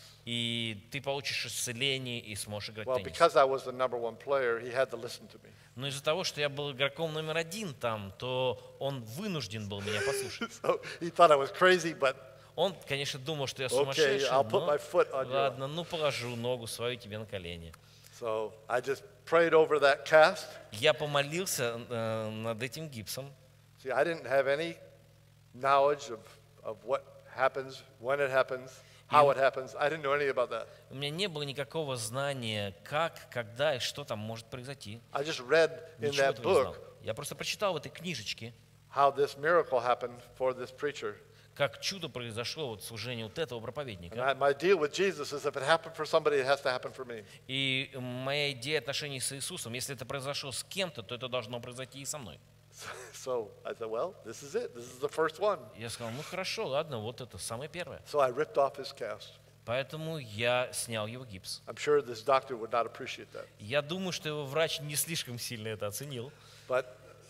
И ты получишь исцеление и сможешь играть в Well, теннис. because I was the number 1 player, he had to listen to me. Но из-за того, что я был игроком номер 1 там, то он вынужден был меня послушать. So he thought I was crazy, but Он, конечно, думал, что я okay, сумасшедший, I'll put my но foot on your. ладно, ну положу ногу свою тебе на колени. So I just prayed over that cast. Я помолился над этим гипсом. See, I didn't have any knowledge of what happens, when it happens, how it happens. I didn't know any about that. У меня не было никакого знания, как, когда и что там может произойти. I just read in Ничего that этого не знал. book Я просто прочитал в этой книжечке, how this miracle happened for this preacher. как чудо произошло вот в служении вот этого проповедника. And my deal with Jesus is if it happened for somebody, it has to happen for me. И моя идея отношений с Иисусом, если это произошло с кем-то, то это должно произойти и со мной. So I said, well, this is it. This is the first one. Я сказал: ну хорошо, ладно, вот это самое первое. So I ripped off his cast. Поэтому я снял его гипс. I'm sure this doctor would not appreciate that. Я думаю, что его врач не слишком сильно это оценил. But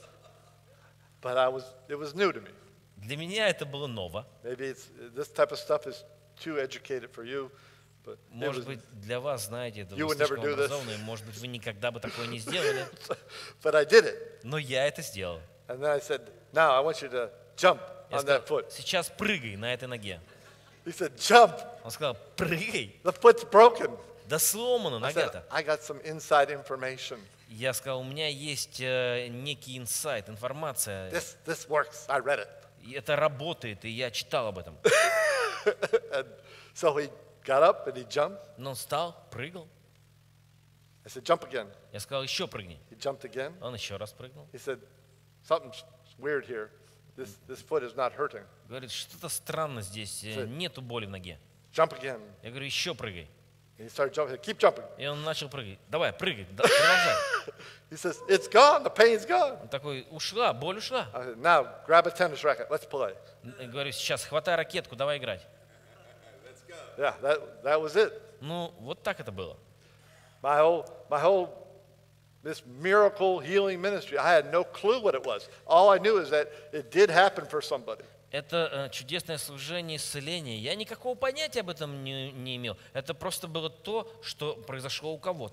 it was new to me. Для меня это было ново. Maybe this type of stuff is too educated for you, but it Может was, быть, для вас, знаете, это You вы would never слишком do this. образованные, может быть, вы никогда бы такое не сделали, but I did it. но я это сделал. And then I said, now I want you to jump Я on that сказал: foot. сейчас прыгай на этой ноге. He said, jump. Он сказал: прыгай. The foot's broken. Да сломана I said, нога-то. I got some inside information. Я сказал: у меня есть некий инсайт, информация. This works. I read it. И это работает, и я читал об этом. And so he got up and he jumped. Но он встал, прыгал. I said, jump again. Я сказал: еще прыгни. He jumped again. Он еще раз прыгнул. He said, something's weird here. This foot is not hurting. Говорит: что-то странно здесь, нету боли в ноге. Jump again. Я говорю: еще прыгай. And he started jumping. Keep jumping. И он начал прыгать. Давай, прыгай, продолжай. He says, it's gone. The pain's gone. Он такой: ушла, боль ушла. I said, now grab a tennis racket. Let's play. Я говорю: сейчас хватай ракетку, давай играть. Yeah, that was it. Ну, вот так это было. My whole this miracle healing ministry, I had no clue what it was. All I knew is that it did happen for somebody. Это чудесное служение исцеления. Я никакого понятия об этом не имел. Это просто было то, что произошло у кого-то.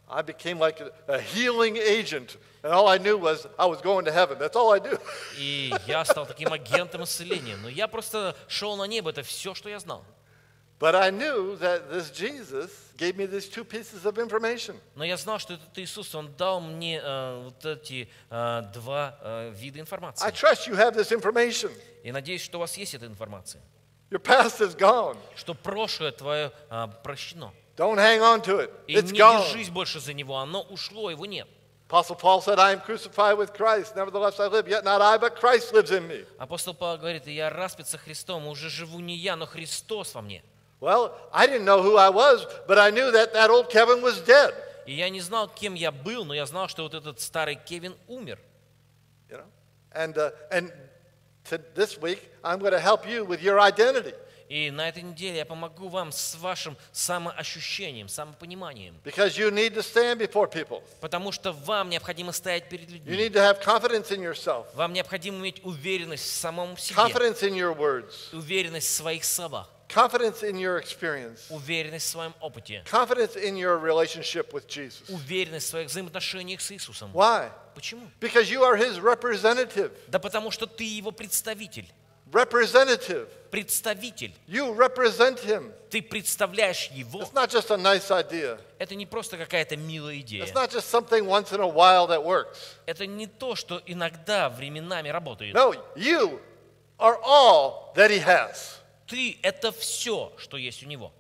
I became like a healing agent. And all I knew was I was going to heaven. That's all I knew. И я стал таким агентом исцеления. Но я просто шел на небо, это все, что я знал. But I knew that this Jesus gave me these two pieces of information. Но я знал, что этот Иисус, Он дал мне вот эти два вида I информации. trust you have this information. И надеюсь, что у вас есть эта информация. Your past is gone. Что прошлое твое прощено. Don't hang on to it. И It's не gone. держись больше за него, оно ушло, его нет. Apostle Paul said, I am crucified with Christ. Nevertheless I live, yet not I, but Christ lives in me. Апостол Павел говорит, я распят со Христом, уже живу не я, но Христос во мне. Well, I didn't know who I was, but I knew that that old Kevin was dead. И я не знал, кем я был, но я знал, что вот этот старый Кевин умер. You know? And this week, I'm going to help you with your identity. И на этой неделе я помогу вам с вашим самоощущением, самопониманием. Because you need to stand before people. Потому что вам необходимо стоять перед You людьми. need to have confidence in yourself, Вам необходимо иметь уверенность в самом себе, confidence in your words, уверенность в своих словах, confidence in your experience, уверенность в своем опыте, confidence in your relationship with Jesus. уверенность в своих взаимоотношениях с Иисусом. Why? Почему? Because you are His representative. Да потому что ты его представитель. Representative. Представитель. You represent Him. Ты представляешь его. It's not just a nice idea. Это не просто какая-то милая идея. It's not just something once in a while that works. Это не то, что иногда временами работает. No, you are all that He has. Ты — это все, что есть у него.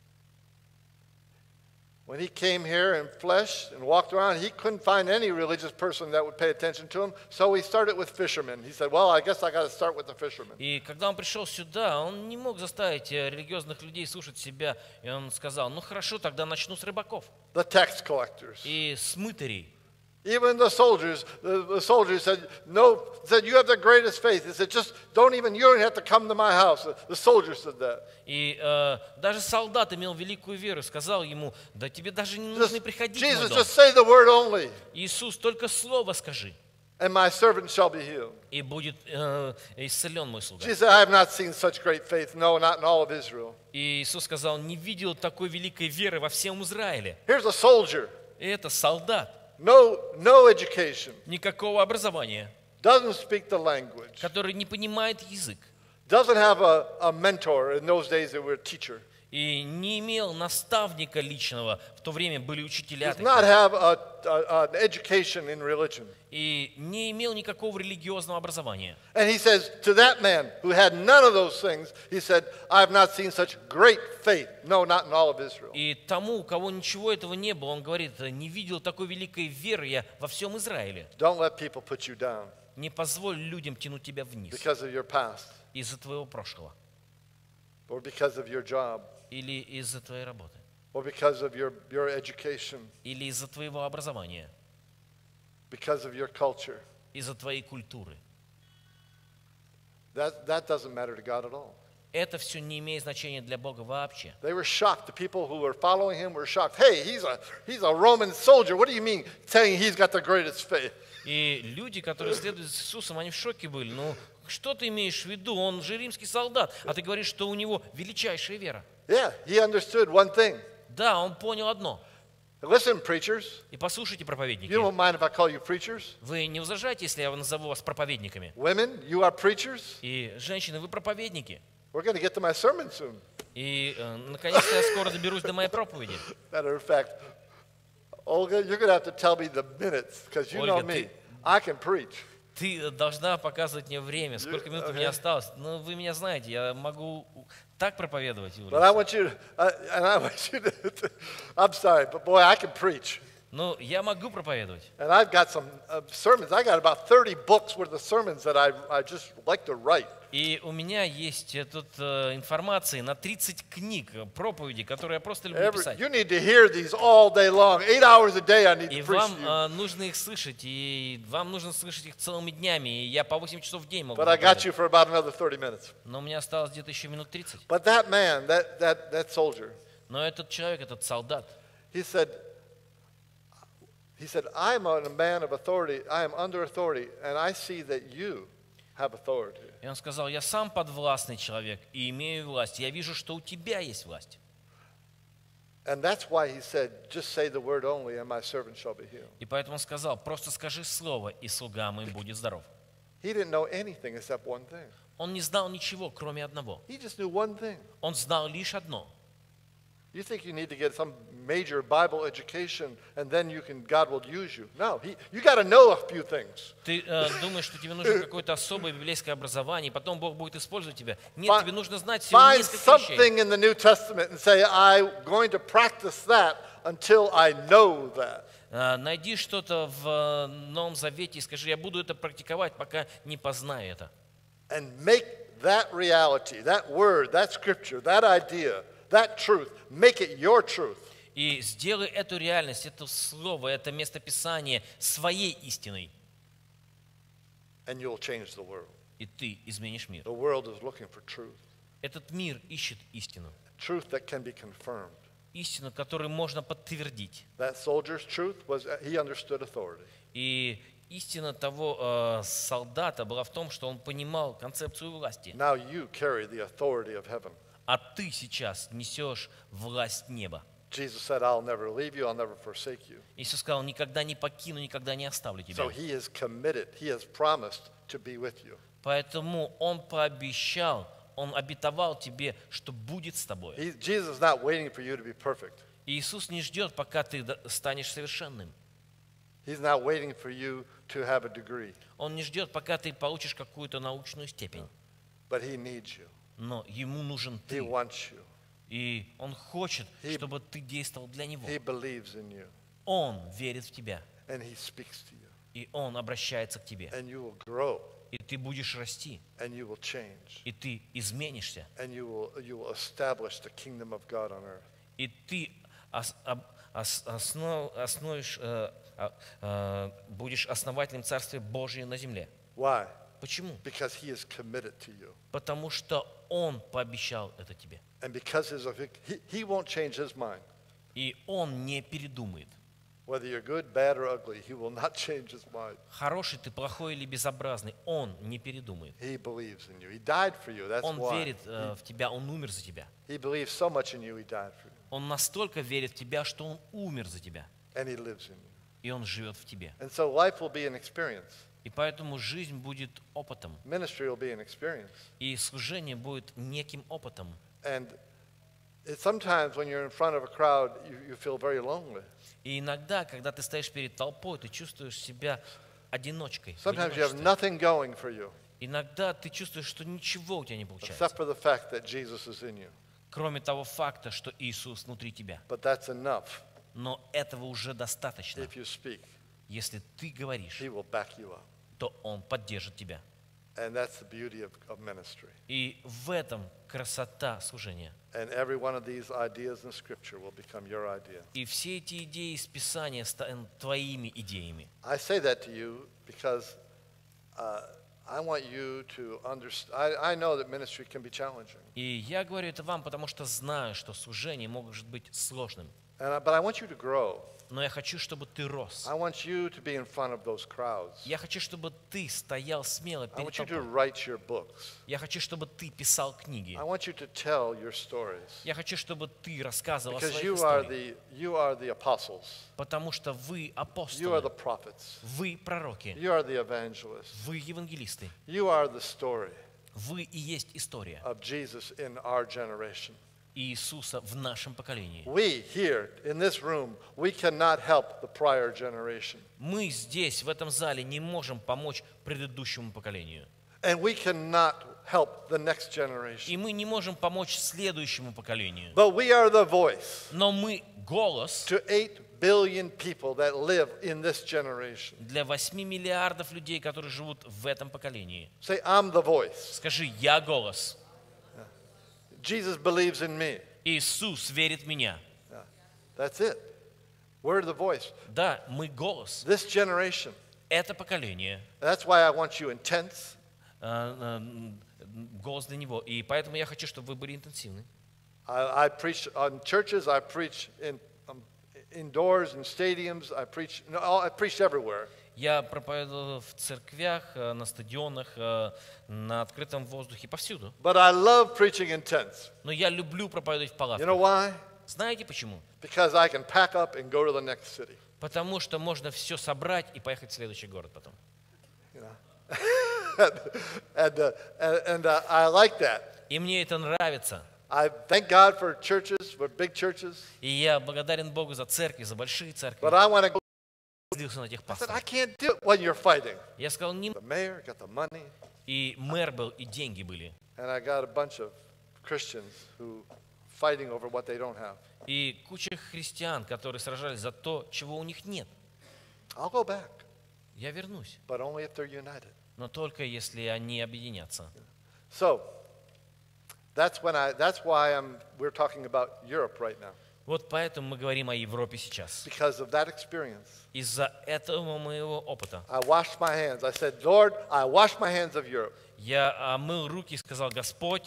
When He came here in flesh and walked around, He couldn't find any religious person that would pay attention to Him, so He started with fishermen. He said, well, I guess I got to start with the fishermen. И когда он пришел сюда, он не мог заставить религиозных людей слушать себя. И он сказал, ну хорошо, тогда начну с рыбаков The tax collectors. и с мытарей. Even the soldiers said, no, said, you have the greatest faith. He said, just don't even, you don't have to come to my house. The soldiers said that. И даже солдат имел великую веру, сказал ему, да тебе даже не нужно приходить в мой Jesus, дом. just say the word only, Иисус, только слово скажи, and my servant shall be healed. и будет исцелен мой слуга. Jesus said, I have not seen such great faith, no, not in all of Israel. И Иисус сказал, не видел такой великой веры во всем Израиле. Here's a soldier, И это солдат, no education, никакого образования, doesn't speak the language, который не понимает язык doesn't have a mentor. In those days, they were a teacher. и не имел наставника личного. В то время были учителя Does not такие. have an education in religion. И не имел никакого религиозного образования. And he says to that man who had none of those things, he said, I have not seen such great faith. No, not in all of Israel. И тому, у кого ничего этого не было, он говорит, не видел такой великой веры я во всем Израиле. Don't let people put you down Не позволь людям тянуть тебя вниз because of your past из-за твоего прошлого or because of your job или из-за твоей работы or because of your education, или из-за твоего образования, because of your culture. из-за твоей культуры. That doesn't matter to God at all. Это все не имеет значения для Бога вообще. They were shocked. The people who were following him were shocked. Hey, he's a Roman soldier. What do you mean saying he's got the greatest faith? И люди, которые следуют за Иисусом, они в шоке были. Ну, что ты имеешь в виду? Он же римский солдат, а ты говоришь, что у него величайшая вера. Yeah, he understood one thing. Да, он понял одно. Listen, preachers. И послушайте, проповедники. You don't mind if I call you preachers? Вы не возражаете, если я назову вас проповедниками? Women, you are preachers? И женщины, вы проповедники. We're going to get to my sermon soon. И, наконец-то, я скоро доберусь до моей проповеди. Matter of fact, Olga, you're going to have to tell me the minutes, because you know Ольга, me. ты- I can preach. Ты должна показывать мне время, сколько минут у меня осталось. Ну, вы меня знаете, я могу так проповедовать, Юля. But I want you to, I'm sorry, but boy, I can preach. Ну, я могу проповедовать. And I've got some sermons. I got about 30 books worth of sermons that I just like to write. И у меня есть тут информации на 30 книг, проповеди, которые я просто люблю писать. You need to hear these all day long. 8 hours a day I need И to preach вам to you. нужно их слышать, и вам нужно слышать их целыми днями, и я по 8 часов в день могу But I got проповедовать. you for about another 30 minutes. Но у меня осталось где-то еще минут 30. But that man, that soldier, Но этот человек, этот солдат, he said, I'm a man of authority. I am under authority, and I see that you have authority. и он сказал, я сам подвластный человек и имею власть. Я вижу, что у тебя есть власть. And that's why he said, just say the word only, and my servant shall be healed. И поэтому он сказал, просто скажи слово, и слуга мой будет здоров. He didn't know anything except one thing. Он не знал ничего, кроме одного. He just knew one thing. Он знал лишь одно. You think you need to get some major Bible education and then God will use you. No, you got to know a few things. Ты думаешь, что тебе нужно какое-то особое библейское образование, и потом Бог будет использовать тебя. Нет, тебе нужно знать всего Find несколько вещей. something in the New Testament and say, I'm going to practice that until I know that. Найди что-то в Новом Завете и скажи, я буду это практиковать, пока не познаю это. And make that reality, that word, that scripture, that idea, that truth, make it your truth. И сделай эту реальность, это слово, это местописание своей истиной. And you'll change the world. И ты изменишь мир. The world is looking for truth. Этот мир ищет истину. Truth that can be confirmed. Истину, которую можно подтвердить. That soldier's truth was he understood authority. И истина того солдата была в том, что он понимал концепцию власти. Now you carry the authority of heaven. А ты сейчас несешь власть неба. Jesus said, I'll never leave you, I'll never forsake you. Иисус сказал, никогда не покину, никогда не оставлю тебя. So he is committed, he has promised to be with you. Поэтому Он пообещал, Он обетовал тебе, что будет с тобой. Jesus is not waiting for you to be perfect. И Иисус не ждет, пока ты станешь совершенным. He's not waiting for you to have a degree. Он не ждет, пока ты получишь какую-то научную степень. But he needs you. Но Ему нужен He ты. wants you. И Он хочет, чтобы ты действовал для Него. He believes in you. Он верит в тебя. And he speaks to you. И Он обращается к тебе. And you will grow. И ты будешь расти. And you will change. И ты изменишься. And you will establish the kingdom of God on earth. И ты будешь основателем Царствия Божия на земле. Why? Почему? Because he is committed to you. Потому что Он пообещал это тебе. And because he won't change his mind. И Он не передумает. Whether you're good, bad, or ugly, he will not change his mind. Хороший ты, плохой или безобразный, Он не передумает. He believes in you. He died for you. That's Он why. верит в тебя, Он умер за тебя. He believes so much in you, he died for you. Он настолько верит в тебя, что Он умер за тебя. And he lives in you. И Он живет в тебе. And so life will be an experience. И поэтому жизнь будет опытом. Ministry will be an experience. И служение будет неким опытом. And sometimes when you're in front of a crowd, you feel very lonely. И иногда, когда ты стоишь перед толпой, ты чувствуешь себя одиночкой. в Sometimes you have одиночестве. nothing going for you Иногда ты чувствуешь, что ничего у тебя не except получается, for the fact that Jesus is in you. кроме того факта, что Иисус внутри тебя. But that's enough Но этого уже достаточно. if you speak. Если ты говоришь, He will back you up. то Он поддержит тебя. And that's the beauty of ministry. И в этом красота служения. And every one of these ideas in Scripture will become your idea. И все эти идеи из Писания станут твоими идеями. I say that to you because I want you to understand. I know that ministry can be challenging. И я говорю это вам, потому что знаю, что служение может быть сложным. But I want you to grow. Но я хочу, чтобы ты рос. I want you to be in front of those crowds. Я хочу, чтобы ты стоял смело I перед want you to толпой. write your books. Я хочу, чтобы ты писал книги. I want you to tell your stories. Я хочу, чтобы ты рассказывал о Because своих you are историях. the apostles. Потому что вы You are the апостолы, prophets. вы пророки, You are the evangelists. вы евангелисты. You are the story Вы и есть история of Jesus in our generation. Иисуса в нашем поколении. We here in this room, we cannot help the prior generation. Мы здесь, в этом зале, не можем помочь предыдущему поколению. And we cannot help the next И generation. мы не можем помочь следующему поколению. But we are the voice Но мы голос to 8 billion people that live in this generation. для 8 миллиардов людей, которые живут в этом поколении. Say, I'm the voice. Скажи, я голос. Jesus believes in me. Иисус верит в меня. Yeah. That's it. We're the voice. Да, мы голос. This generation. Это поколение. That's why I want you intense. Голос для него. И поэтому я хочу, чтобы вы были интенсивны. I preach on churches. I preach indoors, in stadiums. I preach everywhere. Я проповедовал в церквях, на стадионах, на открытом воздухе, повсюду. But I love preaching intense. Но я люблю проповедовать в You палатках. know why? Знаете почему? Because I can pack up and go to the next city. Потому что можно все собрать и поехать в следующий город потом. You know? and I like that. И мне это нравится. I thank God for churches, for big churches. И я благодарен Богу за церкви, за большие церкви. But I want to go. Злился на тех I said, I пасторов. can't do it when you're fighting. Я сказал, не... The mayor got the money, И мэр был, и деньги были. and I got a bunch of Christians who fighting over what they don't have. И куча христиан, которые сражались за то, чего у них нет. I'll go back, Я вернусь. but only if they're united. Но только если они объединятся. So that's why we're talking about Europe right now, Вот поэтому мы говорим о Европе сейчас. because of that experience. Из-за этого моего опыта. I washed my hands. I said, Lord, I wash my hands of Europe. Я омыл руки и сказал, Господь,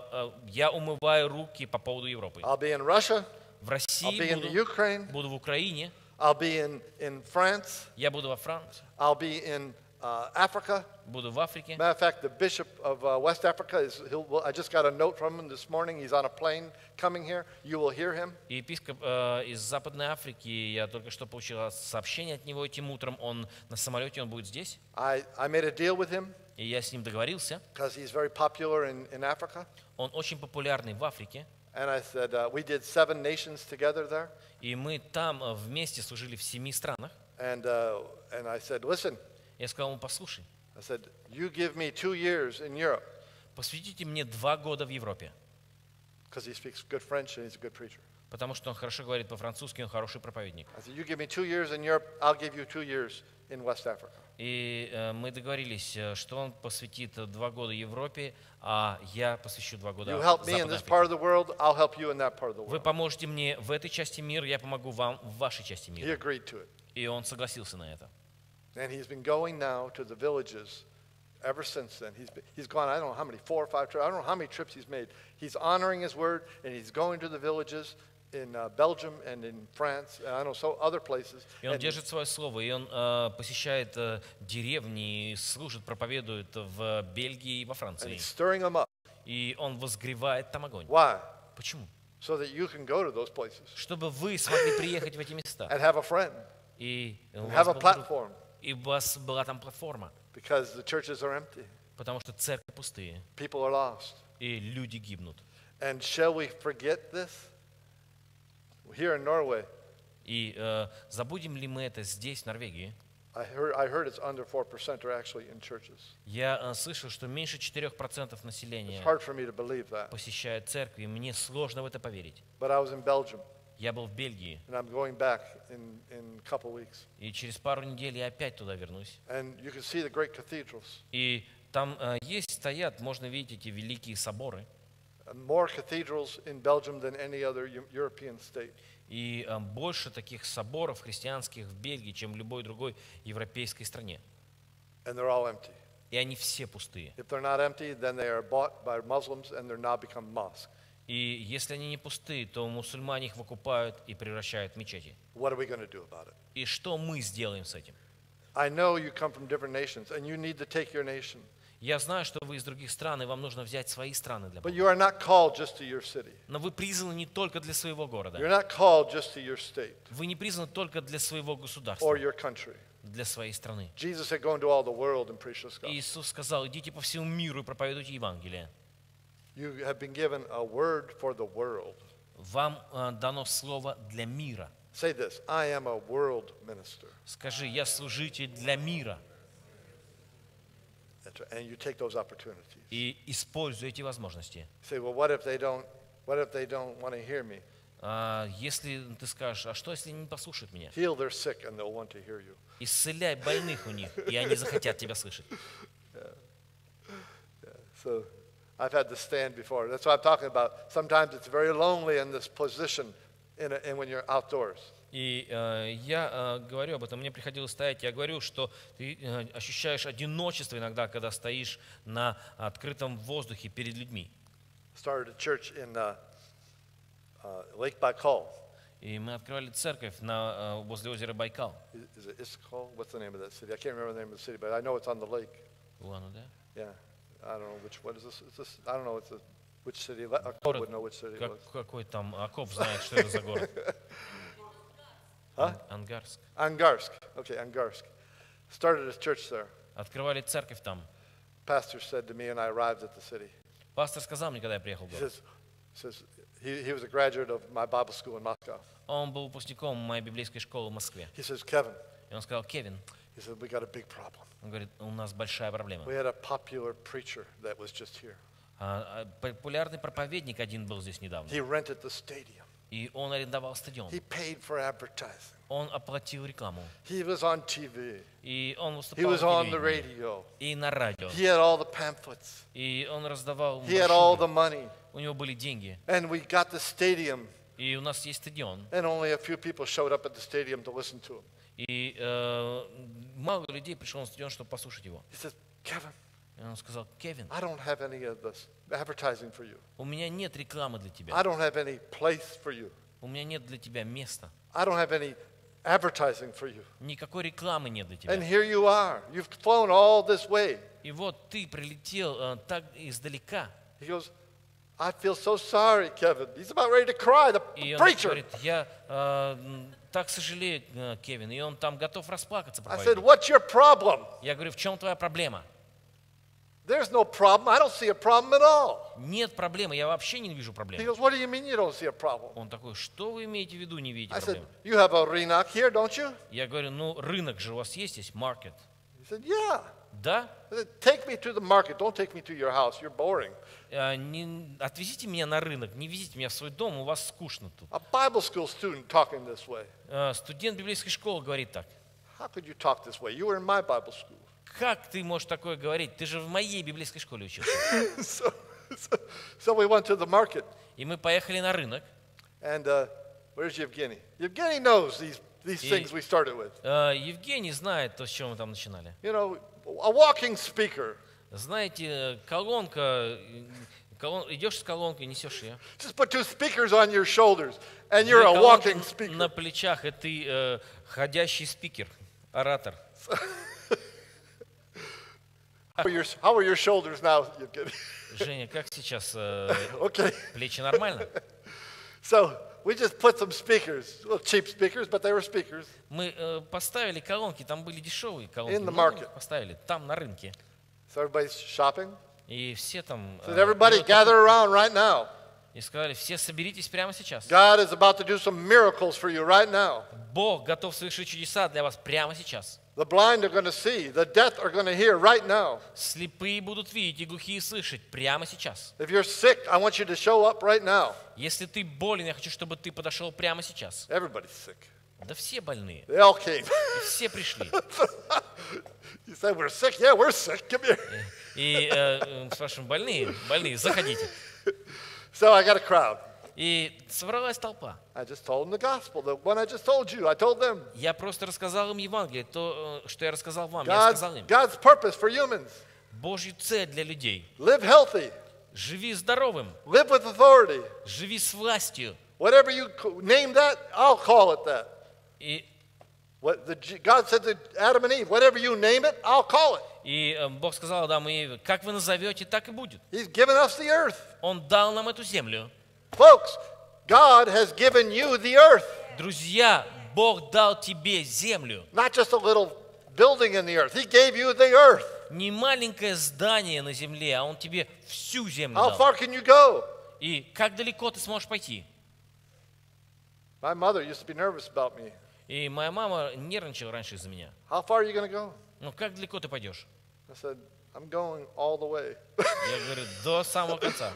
я умываю руки по поводу Европы. I'll be in Russia. В I'll России be in the Ukraine. буду в Украине, I'll be in France. я буду во Франции, I'll be in Africa. буду в Африке. Matter of fact, the bishop of West Africa I just got a note from him this morning. He's on a plane coming here. You will hear him. И епископ из Западной Африки, я только что получил сообщение от него этим утром, он на самолете, он будет здесь. I made a deal with him И я с ним договорился. because he's very popular in Africa. Он очень популярный в Африке. And I said, we did 7 nations together there. И мы там вместе служили в 7 странах. And I said, listen, Я сказал ему, послушай, I said, you give me 2 years in Europe, посвятите мне 2 года в Европе. because he speaks good French and he's a good preacher. Потому что он хорошо говорит по-французски, он хороший проповедник. I said, you give me 2 years in Europe, I'll give you 2 years in West Africa. И мы договорились, что он посвятит 2 года Европе, а я посвящу 2 года You help me in Западной this part of Африке. the world, I'll help you in that part of the Вы world. поможете мне в этой части мира, я помогу вам в вашей части He мира. agreed to it. И он согласился на это. And he's been going now to the villages ever since then. He's gone, I don't know how many, 4 or 5 trips, I don't know how many trips he's made. He's honoring his word, and he's going to the villages in Belgium and in France, and I know so other places. И он And держит свое слово, и он посещает деревни, служит, проповедует в Бельгии и во and Франции. he's stirring them up. И он возгревает там огонь. Why? Почему? So that you can go to those places Чтобы вы смогли приехать в эти места. and have a friend, И у and вас have a был друг, platform, и у вас была там платформа. because the churches are empty. Потому что церкви пустые, People are lost. и люди гибнут. And shall we forget this? Here in Norway, И забудем ли мы это здесь, в Норвегии? I heard it's under 4% are actually in churches. Я слышал, что меньше 4% It's населения hard for me to believe that. посещает церкви, и мне сложно в это поверить. But I was in Belgium, Я был в Бельгии, and I'm going back in a couple weeks. и через пару недель я опять туда вернусь. And you can see the great cathedrals. И там стоят, можно видеть эти великие соборы. More cathedrals in Belgium than any other European state. И больше таких соборов христианских в Бельгии, чем в любой другой европейской стране. And they're all empty. И они все пустые. If they're not empty, then they are bought by Muslims and they're now become mosques. И если они не пустые, то мусульмане их выкупают и превращают в мечети. What are we going to do about it? И что мы сделаем с этим? I know you come from different nations and you need to take your nation. Я знаю, что вы из других стран, и вам нужно взять свои страны для But Бога. you are not called just to your city. Но вы призваны не только для своего города. You're not called just to your state Вы не призваны только для своего or государства, your country. для своей страны. Jesus said, go into all the world and preach the gospel. Иисус сказал, идите по всему миру и проповедуйте Евангелие. You have been given a word for the world. Вам дано слово для мира. Say this, I am a world minister. Скажи, я служитель для мира. And you take those opportunities. И используй эти возможности. Say, well, what if they don't want to hear me? Если ты скажешь, а что, если они не послушают меня? Heal their sick and they'll want to hear you. Исцеляй больных у них, и они захотят тебя слышать. So I've had to stand before. That's what I'm talking about. Sometimes it's very lonely in this position and when you're outdoors. И я говорю об этом, мне приходилось стоять, я говорю, что ты ощущаешь одиночество иногда, когда стоишь на открытом воздухе перед людьми. Started a church in Lake Baikal. И мы открывали церковь возле озера Байкал. Is it Iskal? What's the name of that city? I can't remember the name of the city, but I know it's on the lake. Вон, да? Yeah, I don't know what is this? Is this? I don't know. It's Which city? Akop Город, would know which city it was. какой там, Акоп знает, что это за город. Ангарск. Angarsk. Okay, Angarsk. Started a church there. Открывали церковь там. Pastor said to me, and I arrived at the city. Пастор сказал мне, когда я приехал в He город. says he was a graduate of my Bible school in Moscow. Он был выпускником моей библейской школы в Москве. He says, Kevin, И он сказал: Кевин, he said, we got a big problem. он говорит, у нас большая проблема. We had a popular preacher that was just here. Популярный проповедник один был здесь недавно. He rented the stadium. И он арендовал стадион. He paid for advertising. Он оплатил рекламу. He was on TV. И он He выступал was on на the телевидении. radio. И на радио. He had all the pamphlets. И он раздавал He had all брошюры. the money. У него были деньги. And we got the stadium. И у нас есть стадион. And only a few people showed up at the stadium to listen to him. И мало людей пришло на стадион, чтобы послушать его. He says, Kevin, И он сказал: Кевин, I don't have any of this advertising for you. у меня нет рекламы для тебя. I don't have any place for you. У меня нет для тебя места. I don't have any advertising for you. Никакой рекламы нет для And тебя. here you are. You've flown all this way. И вот ты прилетел так издалека. He goes, I feel so sorry, Kevin. He's about ready to cry, the И он preacher. говорит: я так сожалею, Кевин. И он там готов расплакаться. I said, проповедник. what's your problem? Я говорю: в чем твоя проблема? There's no problem. I don't see a problem at all. Нет проблемы, я вообще не вижу He проблемы. goes, what do you mean you don't see a problem? Он такой: что вы имеете в виду, не видите I said, проблемы? you have a Renak here, don't you? Я говорю: ну рынок же у вас есть market. He said, yeah. Да? I said, take me to the market. Don't take me to your house. You're boring. Отвезите меня на рынок, не везите меня в свой дом, у вас скучно тут. A Bible school student talking this way. Студент библейской школы говорит так: How could you talk this way? You were in my Bible school. как ты можешь такое говорить? Ты же в моей библейской школе учился. So we went to the market. И мы поехали на рынок. And where's Yevgeny? Yevgeny knows these things we started with. Евгений знает то, с чего мы там начинали. You know, a walking speaker. Знаете, колонка, идешь с колонкой, несешь ее. Just put two speakers on your shoulders, and you're a walking speaker. На плечах, и ты ходящий спикер, оратор. How are your shoulders now, Yevgeny? Женя, как сейчас? Okay. Плечи нормально? So we just put some speakers, little cheap speakers, but they were speakers. Мы поставили колонки, там были дешевые колонки. In the но market. Поставили там, на рынке. So everybody's shopping. И все там... Said, everybody делают gather around right now. И сказали: все соберитесь прямо сейчас. God is about to do some miracles for you right now. Бог готов совершить чудеса для вас прямо сейчас. The blind are going to see. The deaf are going to hear right now. Слепые будут видеть и глухие слышать прямо сейчас. If you're sick, I want you to show up right now. Если ты болен, я хочу, чтобы ты подошел прямо сейчас. Everybody's sick. Да все больные. They all came. И все пришли. You said we're sick? Yeah, we're sick. Come here. И спрашиваем: больные? Больные, заходите. So I got a crowd. И собралась толпа. I just told them the gospel, the one I just told you. I told them. Я просто рассказал им Евангелие, то, что я рассказал вам. Я сказал им: God's purpose for humans. Божью цель для людей. Live healthy. Живи здоровым, Live with authority. живи с властью. Whatever you name that, I'll call it that. И God said to Adam and Eve, whatever you name it, I'll call it. И Бог сказал Адаму и Еве: как вы назовете, так и будет. He's given us the earth. Он дал нам эту землю. Folks, God has given you the earth. Друзья, Бог дал тебе землю. Not just a little building in the earth. He gave you the earth. Не маленькое здание на земле, а Он тебе всю землю How дал. far can you go? И как далеко ты сможешь пойти? My mother used to be nervous about me. И моя мама нервничала раньше из-за меня. How far are you going to go? Ну как далеко ты пойдешь? I said, I'm going all the way. Я говорю: до самого конца.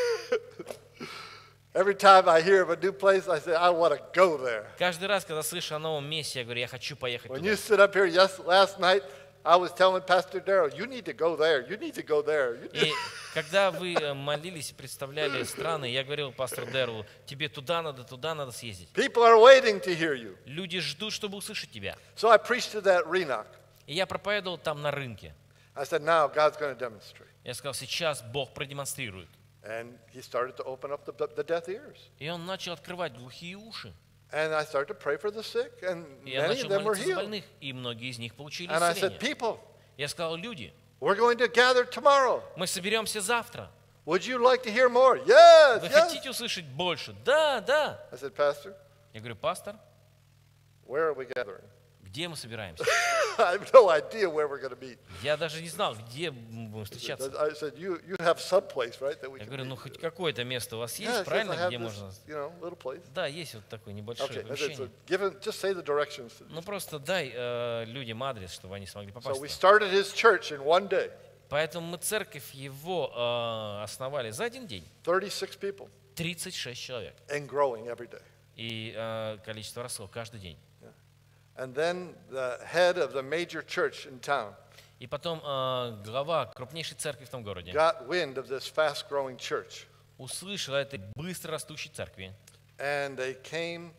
Every time I hear of a new place, I say, I want to go there. Каждый раз, когда слышу о новом месте, я говорю: я хочу поехать When туда. you stood up here last night, I was telling Pastor Darrell, you need to go there. You need to go there. И когда вы молились и представляли страны, я говорил пастору Дэру: тебе туда надо съездить. People are waiting to hear you. Люди ждут, чтобы услышать тебя. So I preached to that Renak. И я проповедовал там на рынке. I said, now God's going to demonstrate. Я сказал: сейчас Бог продемонстрирует. And he started to open up the deaf ears. И он начал открывать глухие уши. And I started to pray for the sick, and И я many начал of them were молиться за healed. больных, и многие из них получили And I said, исцеление. people, Я сказал: люди, we're going to gather tomorrow. мы соберемся завтра. Would you like to hear more? Yes, Вы yes. хотите услышать больше? Да, да. I said, Pastor, Я говорю, пастор, where are we gathering? где мы собираемся? I have no idea where we're going to meet. Я даже не знал, где мы будем встречаться. I said, you have some place, right, that we Я can говорю, ну meet? хоть какое-то место у вас Yes, есть, yes, I правильно, have где this, можно... little place. Да, есть вот такое небольшое Okay, I said, so помещение. just say the directions. Ну просто дай людям адрес, чтобы они смогли So попасть we туда. started his church in one day, Поэтому мы церковь его основали за один день. 36 people, 36 человек. and growing every day. И количество росло каждый день. And then the head of the major church in town И потом глава крупнейшей церкви в том городе got wind of this fast-growing church, услышал о этой быстро растущей церкви. and they came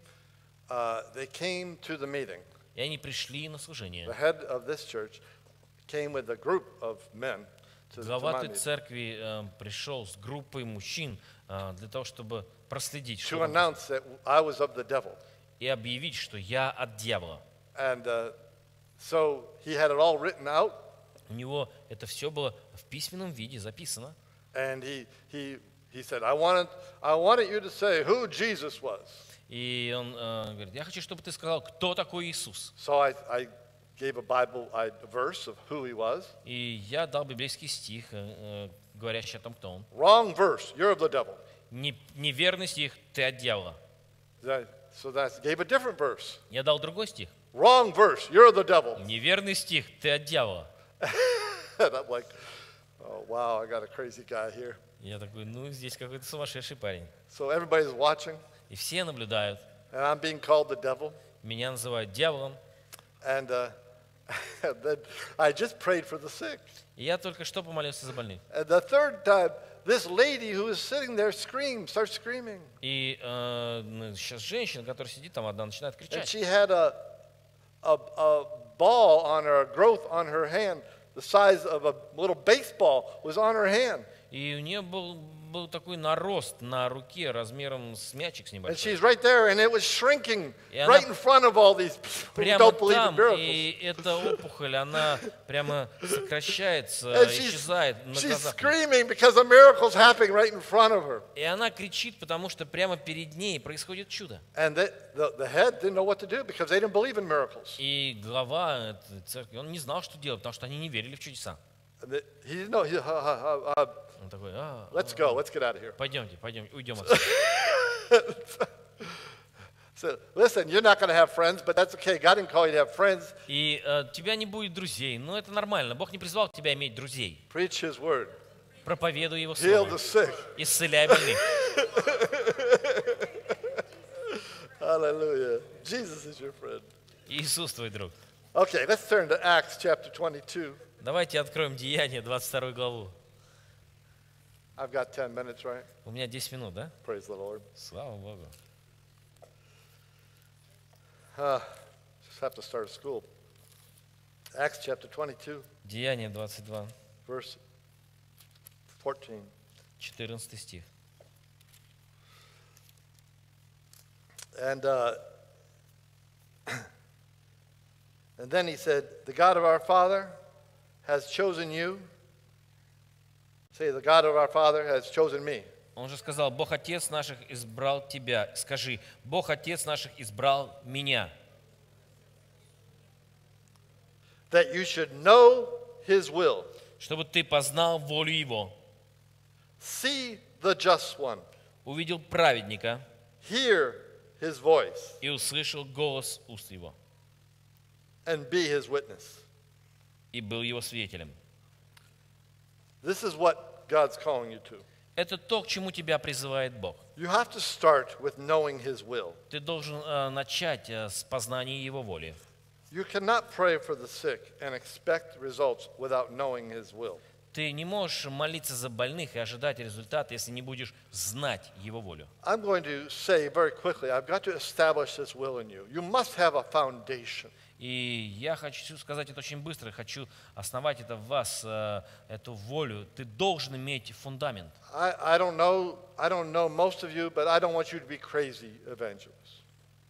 to the meeting. И они пришли на служение. The head of this church came with a group of men to Глава my той meeting церкви пришел с группой мужчин для того, чтобы проследить, to что там announce that I was of the devil. и объявить, что я от дьявола. And so he had it all written out, У него это все было в письменном виде записано. and he said, I wanted you to say who Jesus was. И он говорит, я хочу, чтобы ты сказал, кто такой Иисус. So I gave a Bible verse of who he was. И я дал библейский стих, говорящий о том, кто он. Wrong verse, you're of the devil. Неверный стих, ты от дьявола. So that gave a different verse. Я дал другой стих. Wrong verse, you're of the devil. Неверный стих, ты от дьявола. And I'm like, oh wow, I got a crazy guy here. Я такой, ну здесь какой-то сумасшедший парень. So everybody's watching, И все наблюдают. and I'm being called the devil. Меня называют дьяволом. And then I just prayed for the sick. И я только что помолился за больных. And the third time, this lady who is sitting there starts screaming. И сейчас женщина, которая сидит там одна, начинает And кричать. she had a ball on her, a growth on her hand, the size of a little baseball was on her hand. И у нее был такой нарост на руке размером с мячик с And небольшой. she's right there, and it was shrinking И right она in front of all these people who Прямо don't believe in там, miracles. и эта опухоль, она прямо сокращается, And исчезает на she's глазах. screaming because a miracle's happening right in front of her. И она кричит, потому что прямо перед ней происходит чудо. And the head didn't know what to do because they didn't believe in miracles. И глава этой церкви, он не знал, что делать, потому что они не верили в чудеса. He didn't know. Он такой, Let's go. Let's get out of here. пойдемте, уйдем отсюда. So listen, you're not going to have friends, but that's okay. God didn't call you to have friends. И тебя не будет друзей, но это нормально. Бог не призвал тебя иметь друзей. Preach His word. Проповедуй Его Heal Слово. the sick. Исцеляй больных. Hallelujah. Jesus is your friend. Иисус твой друг. Okay, let's turn to Acts chapter 22. Давайте откроем Деяния, 22 главу. I've got 10 minutes, right? У меня 10 минут, да? Praise the Lord. Слава Богу. Just have to start school. Acts chapter 22, Деяния 22, verse 14. 14 стих. And then he said, the God of our father has chosen you. Say, the God of our father has chosen me. Он же сказал, Бог Отец наших избрал тебя. Скажи, Бог Отец наших избрал меня. That you should know his will. Чтобы ты познал волю Его, See the just one. увидел праведника Hear his voice и услышал голос уст Его, and be his witness. и был Его свидетелем. This is what God's calling you to. Это то, к чему тебя призывает Бог. You have to start with knowing his will. Ты должен начать с познания Его воли. You cannot pray for the sick and expect results without knowing his will. Ты не можешь молиться за больных и ожидать результата, если не будешь знать Его волю. I'm going to say very quickly, I've got to establish this will in you. You must have a foundation. И я хочу сказать это очень быстро, хочу основать это в вас, эту волю. Ты должен иметь фундамент. I don't know most of you, but I don't want you to be crazy evangelists.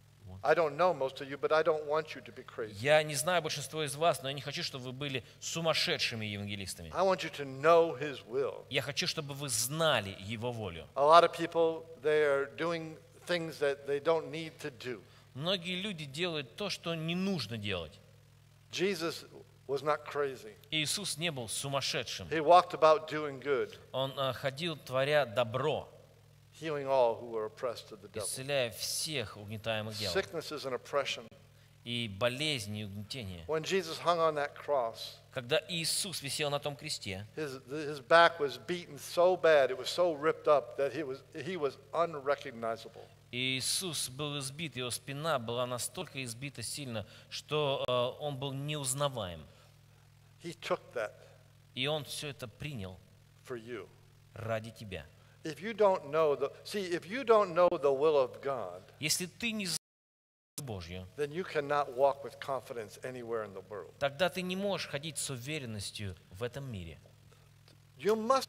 I don't know most of you, but I don't want you to be crazy. Я не знаю большинство из вас, но я не хочу, чтобы вы были сумасшедшими евангелистами. I want you to know His will. Я хочу, чтобы вы знали Его волю. A lot of people, they are doing things that they don't need to do. Многие люди делают то, что не нужно делать. Jesus was not crazy. Иисус не был сумасшедшим. He walked about doing good, Он ходил, творя добро, healing all who were oppressed of the devil. исцеляя всех угнетаемых дьяволом. Sicknesses and oppression. И болезни, и угнетения. When Jesus hung on that cross, Когда Иисус висел на том кресте, his back was beaten so bad, it was so ripped up that he was unrecognizable. Иисус был избит, его спина была настолько избита сильно, что он был неузнаваем. He took that И он все это принял for you. ради тебя. If you don't know the will of God, Если ты не знаешь Божью, then you cannot walk with confidence anywhere in the world. тогда ты не можешь ходить с уверенностью в этом мире. You must.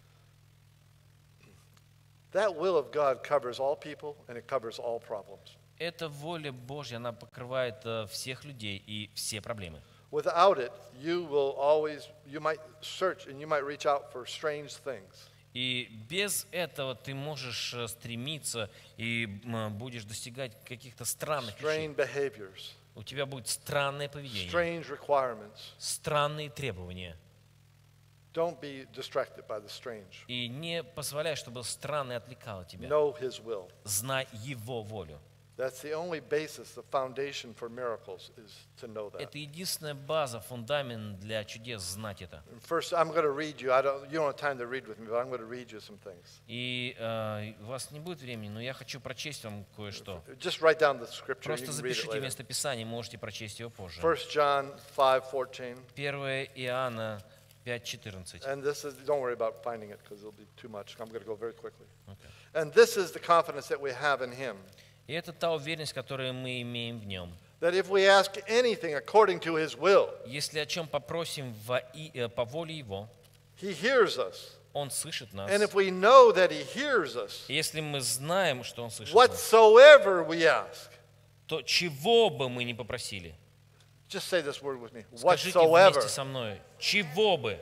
That will of God covers all people and it covers all problems. Эта воля Божья, она покрывает всех людей и все проблемы. Without it, you might search and you might reach out for strange things. И без этого ты можешь стремиться и будешь достигать каких-то странных вещей. Strange behaviors, У тебя будет странное поведение, strange requirements. странные требования. Don't be distracted by the strange. И не позволяй, чтобы странное отвлекало тебя. Know His will. Знай Его волю. That's the only basis, the foundation for miracles is to know that. Это единственная база, фундамент для чудес, знать это. First, I'm going to read you. You don't have time to read with me, but I'm going to read you some things. И у вас не будет времени, но я хочу прочесть вам кое-что. Just write down the scripture. You Просто can read it запишите later. место Писания, можете прочесть его позже. 1 John 5:14. 1 Иоанна 5:14. And this is, don't worry about finding it because it'll be too much. I'm going to go very quickly. Okay. And this is the confidence that we have in Him, И это та уверенность, которую мы имеем в Нем. that if we ask anything according to His will, Если о чем попросим по воле Его, He hears us. Он слышит нас. And if we know that He hears us, И если мы знаем, что Он слышит нас, whatsoever we ask, то чего бы мы ни попросили, just say this word with me, скажите whatsoever, вместе со мной, чего бы,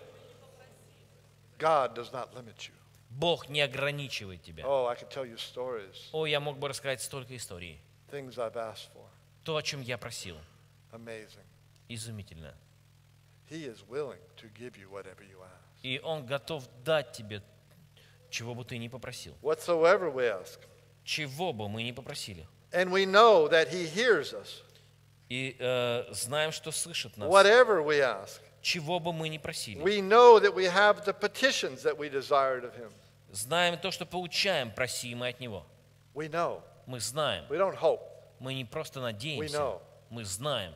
God does not limit you. Бог не ограничивает тебя. Oh, I could tell you stories, О, я мог бы рассказать столько историй. things I've asked for. То, о чем я просил. Amazing. Изумительно. He is willing to give you whatever you ask. И Он готов дать тебе, чего бы ты ни попросил. Whatsoever we ask. Чего бы мы ни попросили. And we know that He hears us. И знаем, что слышит нас. Whatever we ask. Чего бы мы ни просили. We know that we have the petitions that we desired of Him. Знаем то, что получаем, просимое от Него. We know. Мы знаем. We don't hope. Мы не просто We надеемся. know. Мы знаем.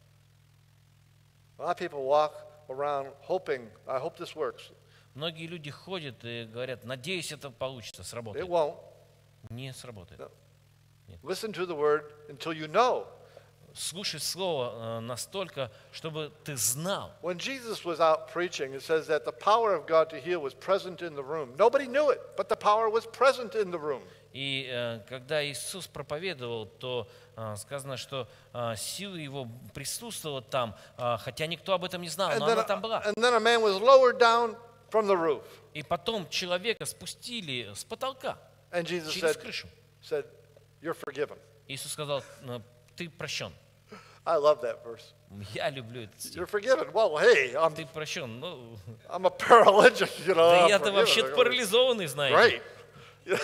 A lot of people walk around hoping, I hope this works. Многие люди ходят и говорят, надеюсь, это получится, It сработает. won't. Не сработает. No. Listen to the word until you know. Слушай Слово настолько, чтобы ты знал. When Jesus was out preaching, it says that the power of God to heal was present in the room. Nobody knew it, but the power was present in the room. И когда Иисус проповедовал, то сказано, что сила Его присутствовала там, хотя никто об этом не знал, но она там была. And then a man was lowered down from the roof. И потом человека спустили с потолка And Jesus через крышу. said, you're forgiven. Иисус сказал, ты прощен. I love that verse. Я люблю этот стих. You're forgiven. Well, hey, Ты прощен. Ну, I'm a paralytic, you know. да I'm я-то forgiven. вообще-то парализованный, знаете. Great.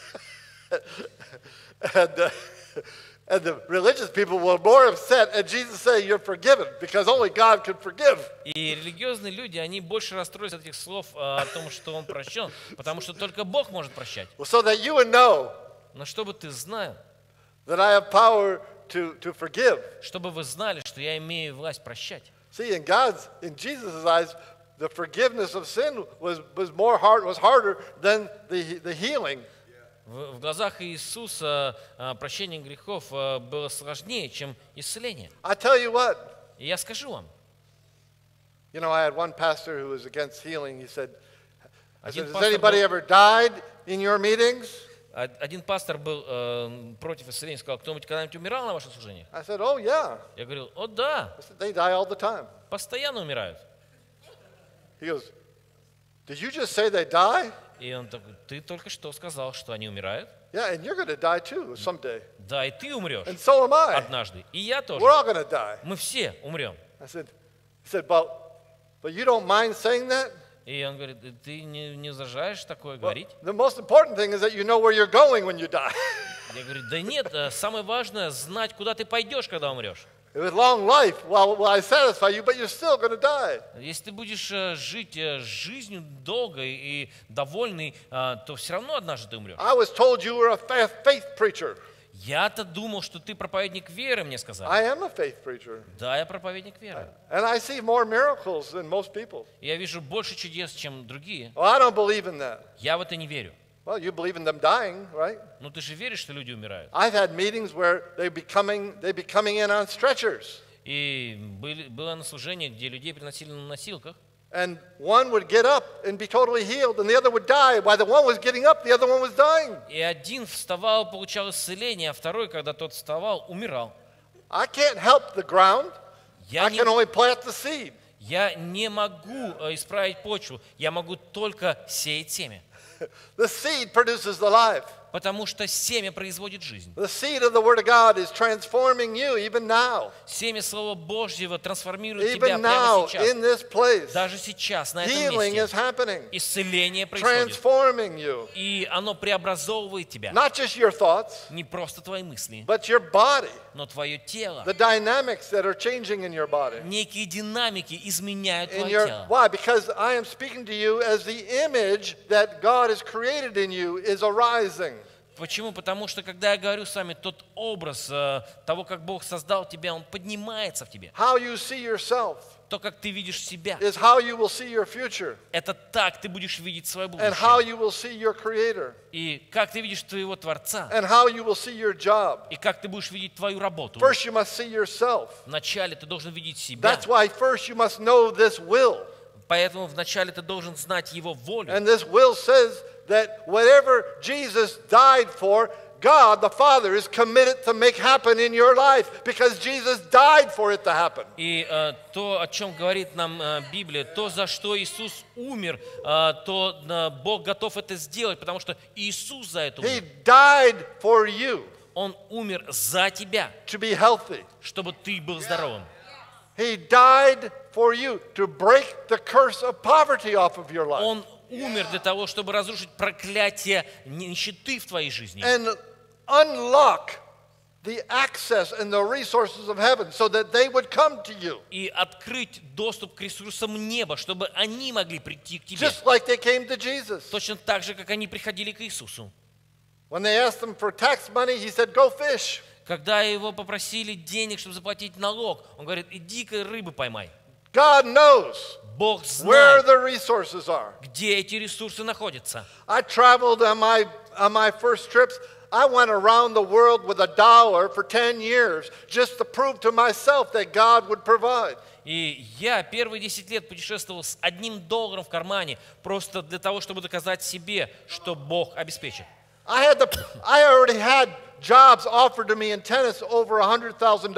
And the religious people were more upset at Jesus saying you're forgiven because only God can forgive. И религиозные люди, они больше расстроились от этих слов о том, что он прощен, потому что только Бог может прощать. Well, so that you would know Но чтобы ты знал, that I have power to forgive. чтобы вы знали, что я имею власть прощать. See, in Jesus' eyes, the forgiveness of sin was harder than the healing. В глазах Иисуса прощение грехов было сложнее, чем исцеление. I tell you what, И я скажу вам, you know, I had one pastor who was against healing. He said, Один has пастор anybody был- ever died in your meetings? Один пастор был против исцеления, сказал: кто-нибудь когда-нибудь умирал на вашем служении? I said, oh, yeah. Я говорил: о да, I said, they die all the time. постоянно умирают. He goes, did you just say they die? И он такой: ты только что сказал, что они умирают? Yeah, and you're going to die too someday. Да, и ты умрешь And so am I. однажды. И я тоже. We're all going to die. Мы все умрем. I said, he said, but you don't mind saying that? И он говорит: ты не возражаешь такое говорить? The most important thing is that you know where you're going when you die. Я говорю: да нет, самое важное знать, куда ты пойдешь, когда умрешь. With long life, will I satisfy you, but you're still going to die. Если ты будешь жить жизнью долгой и довольной, то все равно однажды ты умрешь. I was told you were a faith preacher. Я-то думал, что ты проповедник веры, мне сказали. I am a faith preacher. Да, я проповедник веры. And I see more miracles than most people. Я вижу больше чудес, чем другие. Well, I don't believe in that. Я в это не верю. Well, you believe in them dying, right? Ну ты же веришь, что люди умирают. I've had meetings where they be coming in on stretchers. И было на служении, где людей приносили на носилках. And one would get up and be totally healed, and the other would die. While the one was getting up, the other one was dying. И один вставал, получал исцеление, а второй, когда тот вставал, умирал. I can't help the ground. Я I can only plant the seed. не могу исправить почву, я могу только сеять семя. The seed produces the life. Потому что семя производит жизнь. The seed of the Word of God is transforming you even now. Семя Слова Божьего трансформирует тебя Even прямо now, сейчас. in this place, Даже сейчас, на этом healing is месте. happening, Исцеление происходит. transforming you. И оно преобразовывает тебя. Not just your thoughts, Не просто твои мысли, but your body, но твое тело. the dynamics that are changing in your body. Некие динамики изменяют In твое your, тело. why? Because I am speaking to you as the image that God has created in you is arising. Почему? Потому что, когда я говорю с вами, тот образ того, как Бог создал тебя, он поднимается в тебе. How you see yourself То, как ты видишь себя, is how you will see your future это так ты будешь видеть свое and how будущее. you will see your Creator И как ты видишь твоего Творца, and how you will see your job. и как ты будешь видеть твою работу. First, you must see yourself. Вначале ты должен видеть себя. That's why first you must know this will. Поэтому вначале ты должен знать Его волю. And this will says that whatever Jesus died for, God the Father is committed to make happen in your life because Jesus died for it to happen. И то, о чем говорит нам Библия, то, за что Иисус умер, то Бог готов это сделать, потому что Иисус за это He умер. died for you Он умер за тебя, to be healthy. чтобы ты был здоровым. He died for you to break the curse of poverty off of your life Он умер для того, чтобы разрушить проклятие нищеты в твоей жизни. and unlock the access and the resources of heaven so that they would come to you. И открыть доступ к ресурсам неба, чтобы они могли прийти к тебе. Just like they came to Jesus. Точно так же, как они приходили к Иисусу. When they asked him for tax money, he said, go fish. Когда его попросили денег, чтобы заплатить налог, он говорит: иди-ка рыбы поймай. God knows Бог where знает, the resources are. где эти ресурсы находятся. I traveled on my first trips. I went around the world with $1 for 10 years just to prove to myself that God would provide. И я первые 10 лет путешествовал с $1 в кармане, просто для того, чтобы доказать себе, что Бог обеспечит. I already had jobs offered to me in tennis over $100,000,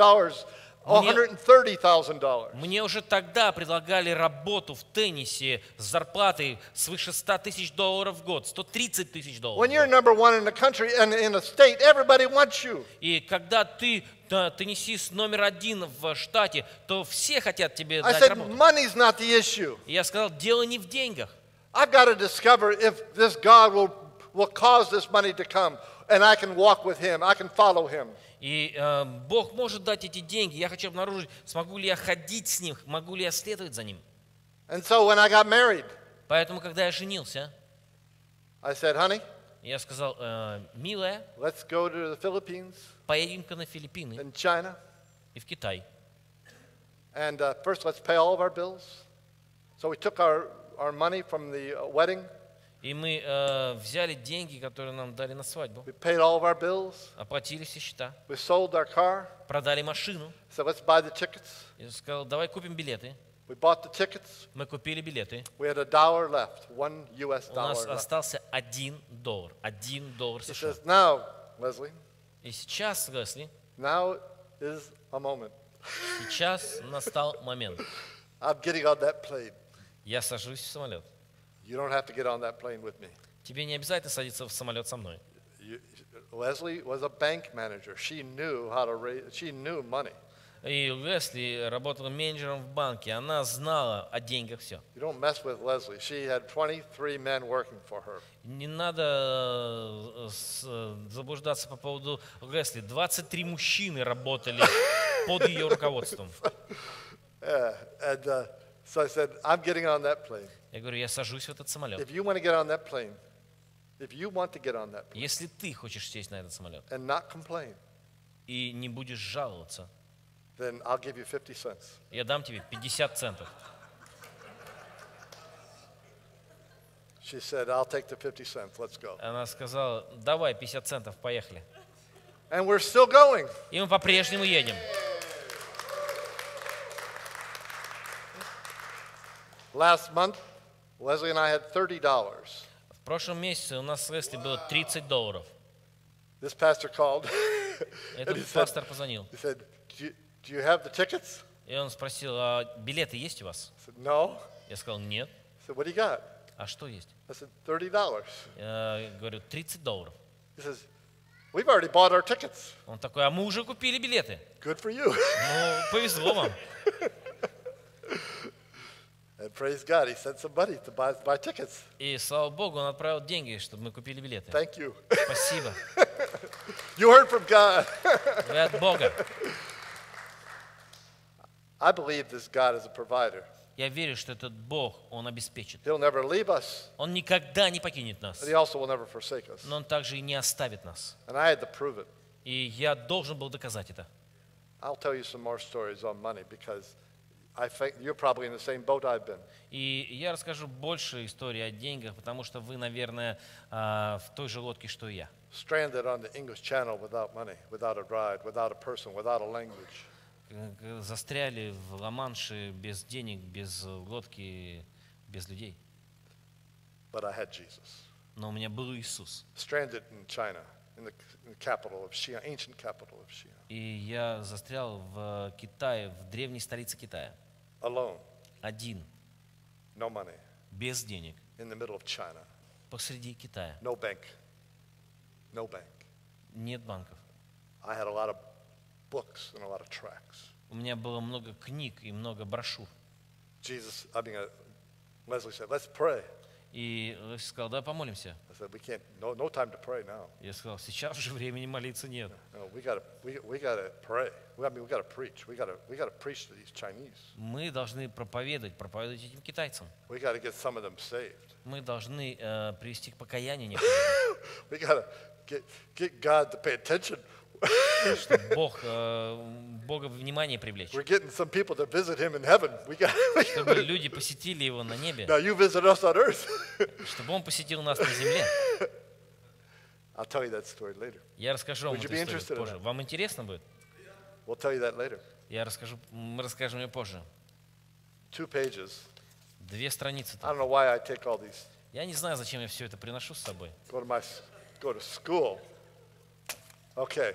$130,000. Мне уже тогда предлагали работу в теннисе с зарплатой свыше $100,000 в год, $130,000 When в you're год. number one in the country and in a state, everybody wants you. И когда ты теннисист номер 1 в штате, то все хотят тебе I дать said, работу. money's not the issue. И я сказал: дело не в деньгах. I've got to discover if this God will cause this money to come and I can walk with him, I can follow him. И Бог может дать эти деньги. Я хочу обнаружить, смогу ли я ходить с Ним, могу ли я следовать за Ним. And so when I got married, Поэтому, когда я женился, I said, honey, я сказал: милая, let's go to the Philippines поедем-ка на Филиппины and China. и в Китай. And first, let's pay all of our bills. So we took our money from the wedding. И мы взяли деньги, которые нам дали на свадьбу, We paid all of our bills. оплатили все счета, We sold our car. продали машину. So let's buy the tickets. Я сказал: давай купим билеты. We bought the tickets. Мы купили билеты. We had $1 left, $1 У нас US left. остался $1. $1 He США. says, now, Leslie, И сейчас, Лесли, now is a moment. сейчас настал момент. I'm getting on that plane. Я сажусь в самолет. You don't have to get on that plane with me. Тебе не обязательно садиться в самолет со мной. Leslie was a bank manager. She knew how to raise, she knew money. И Лесли работала менеджером в банке. Она знала о деньгах все. You don't mess with Leslie. She had 23 men working for her. Не надо заблуждаться по поводу Лесли. 23 мужчины работали под ее руководством. So I said, I'm getting on that plane. Я говорю, я сажусь в этот самолет. If you want to get on that plane, if you want to get on that plane Если ты хочешь сесть на этот самолет and not complain, и не будешь жаловаться, then I'll give you 50 cents. я дам тебе 50 центов. She said, I'll take the 50 cents. Let's go. Она сказала, давай 50 центов, поехали. And we're still going. И мы по-прежнему едем. Last month, Leslie and I had $30. В прошлом месяце у нас с Лесли было $30. This pastor called. And Этот he said, пастор позвонил. do you have the tickets? И он спросил, а билеты есть у вас? I said, no. Я сказал, нет. I said, what do you got? А что есть? I said, $30. Я говорю, $30. He says, we've already bought our tickets. Он такой, а мы уже купили билеты. Good for you. Ну, повезло вам. And praise God, he sent some money to buy tickets. И слава Богу, он отправил деньги, чтобы мы купили билеты. Thank you. Спасибо. You heard from God. Вы от Бога. I believe this God is a provider. Я верю, что этот Бог, Он обеспечит. He'll never leave us, Он никогда не покинет нас. but he also will never forsake us. Но Он также и не оставит нас. And I had to prove it. И я должен был доказать это. I'll tell you some more stories on money because I think you're probably in the same boat I've been. И я расскажу больше истории о деньгах, потому что вы, наверное, в той же лодке, что и я. Stranded on the English Channel without money, without a ride, without a person, without a language. Застряли в Ла-Манше без денег, без лодки, без людей. But I had Jesus. Но у меня был Иисус. Stranded in China, in the capital of Xi'an, ancient capital of Xi'an. И я застрял в Китае, в древней столице Китая. Alone, Один, no money, без денег, in the middle of China. посреди Китая. No bank. No bank. Нет банков. I had a lot of books and a lot of tracts. У меня было много книг и много брошюр. Leslie said, let's pray. И Лесли сказал, давай помолимся. I said, we can't, no time to pray now. Я сказал, сейчас же времени молиться нет. No, we gotta pray. We gotta preach. We gotta preach to these Chinese. Мы должны проповедовать этим китайцам. We gotta get some of them saved. Мы должны привести к покаянию We gotta get God to pay attention. чтобы Бога внимание привлечь. We're getting some people to visit him in heaven. Чтобы люди посетили Его на небе. Now you visit us on earth. Чтобы Он посетил нас на земле. I'll tell you that story later. Я расскажу вам Would you эту be историю interested in позже. that? Вам интересно будет? We'll tell you that later. Мы расскажем ее позже. 2 pages. 2 страницы. I don't know why I take all these. Я не знаю, зачем я все это приношу с собой. Go to school. Okay.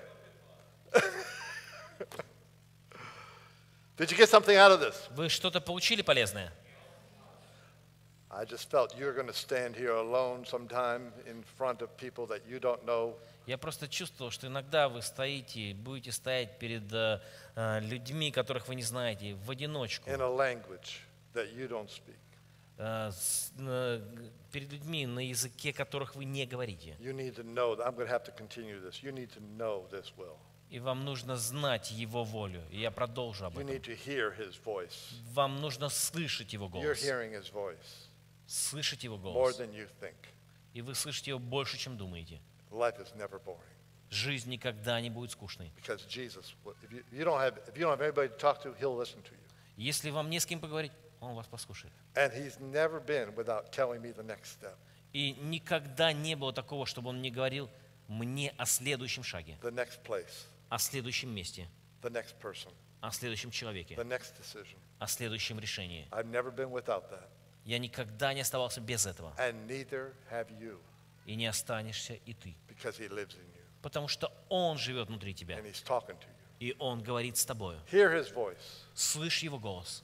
Did you get something out of this? Вы что-то получили полезное? I just felt you're going to stand here alone sometime in front of people that you don't know. Я просто чувствовал, что иногда вы будете стоять перед людьми, которых вы не знаете, в одиночку. In a language that you don't speak. Перед людьми, на языке которых вы не говорите. You need to know that I'm going to have to continue this. You need to know this will. И вам нужно знать Его волю. И я продолжу об You этом. need to hear his voice. Вам нужно слышать Его You're голос. hearing his voice Слышать Его more голос. than you think. И вы слышите Его больше, чем думаете. Life is never boring Жизнь никогда не будет скучной. because Jesus, if you don't have anybody to talk to, he'll listen to you. Если вам не с кем поговорить, Он вас послушает. And he's never been without telling me the next step, И никогда не было такого, чтобы Он не говорил мне о следующем шаге, the next place, о следующем месте, the next person. о следующем человеке, the next decision. о следующем решении. I've never been without that. Я никогда не оставался без этого. And neither have you, И не останешься и ты. because he lives in you Потому что Он живет внутри тебя. and he's talking to you. И Он говорит с тобою. Hear his voice. Слышь Его голос.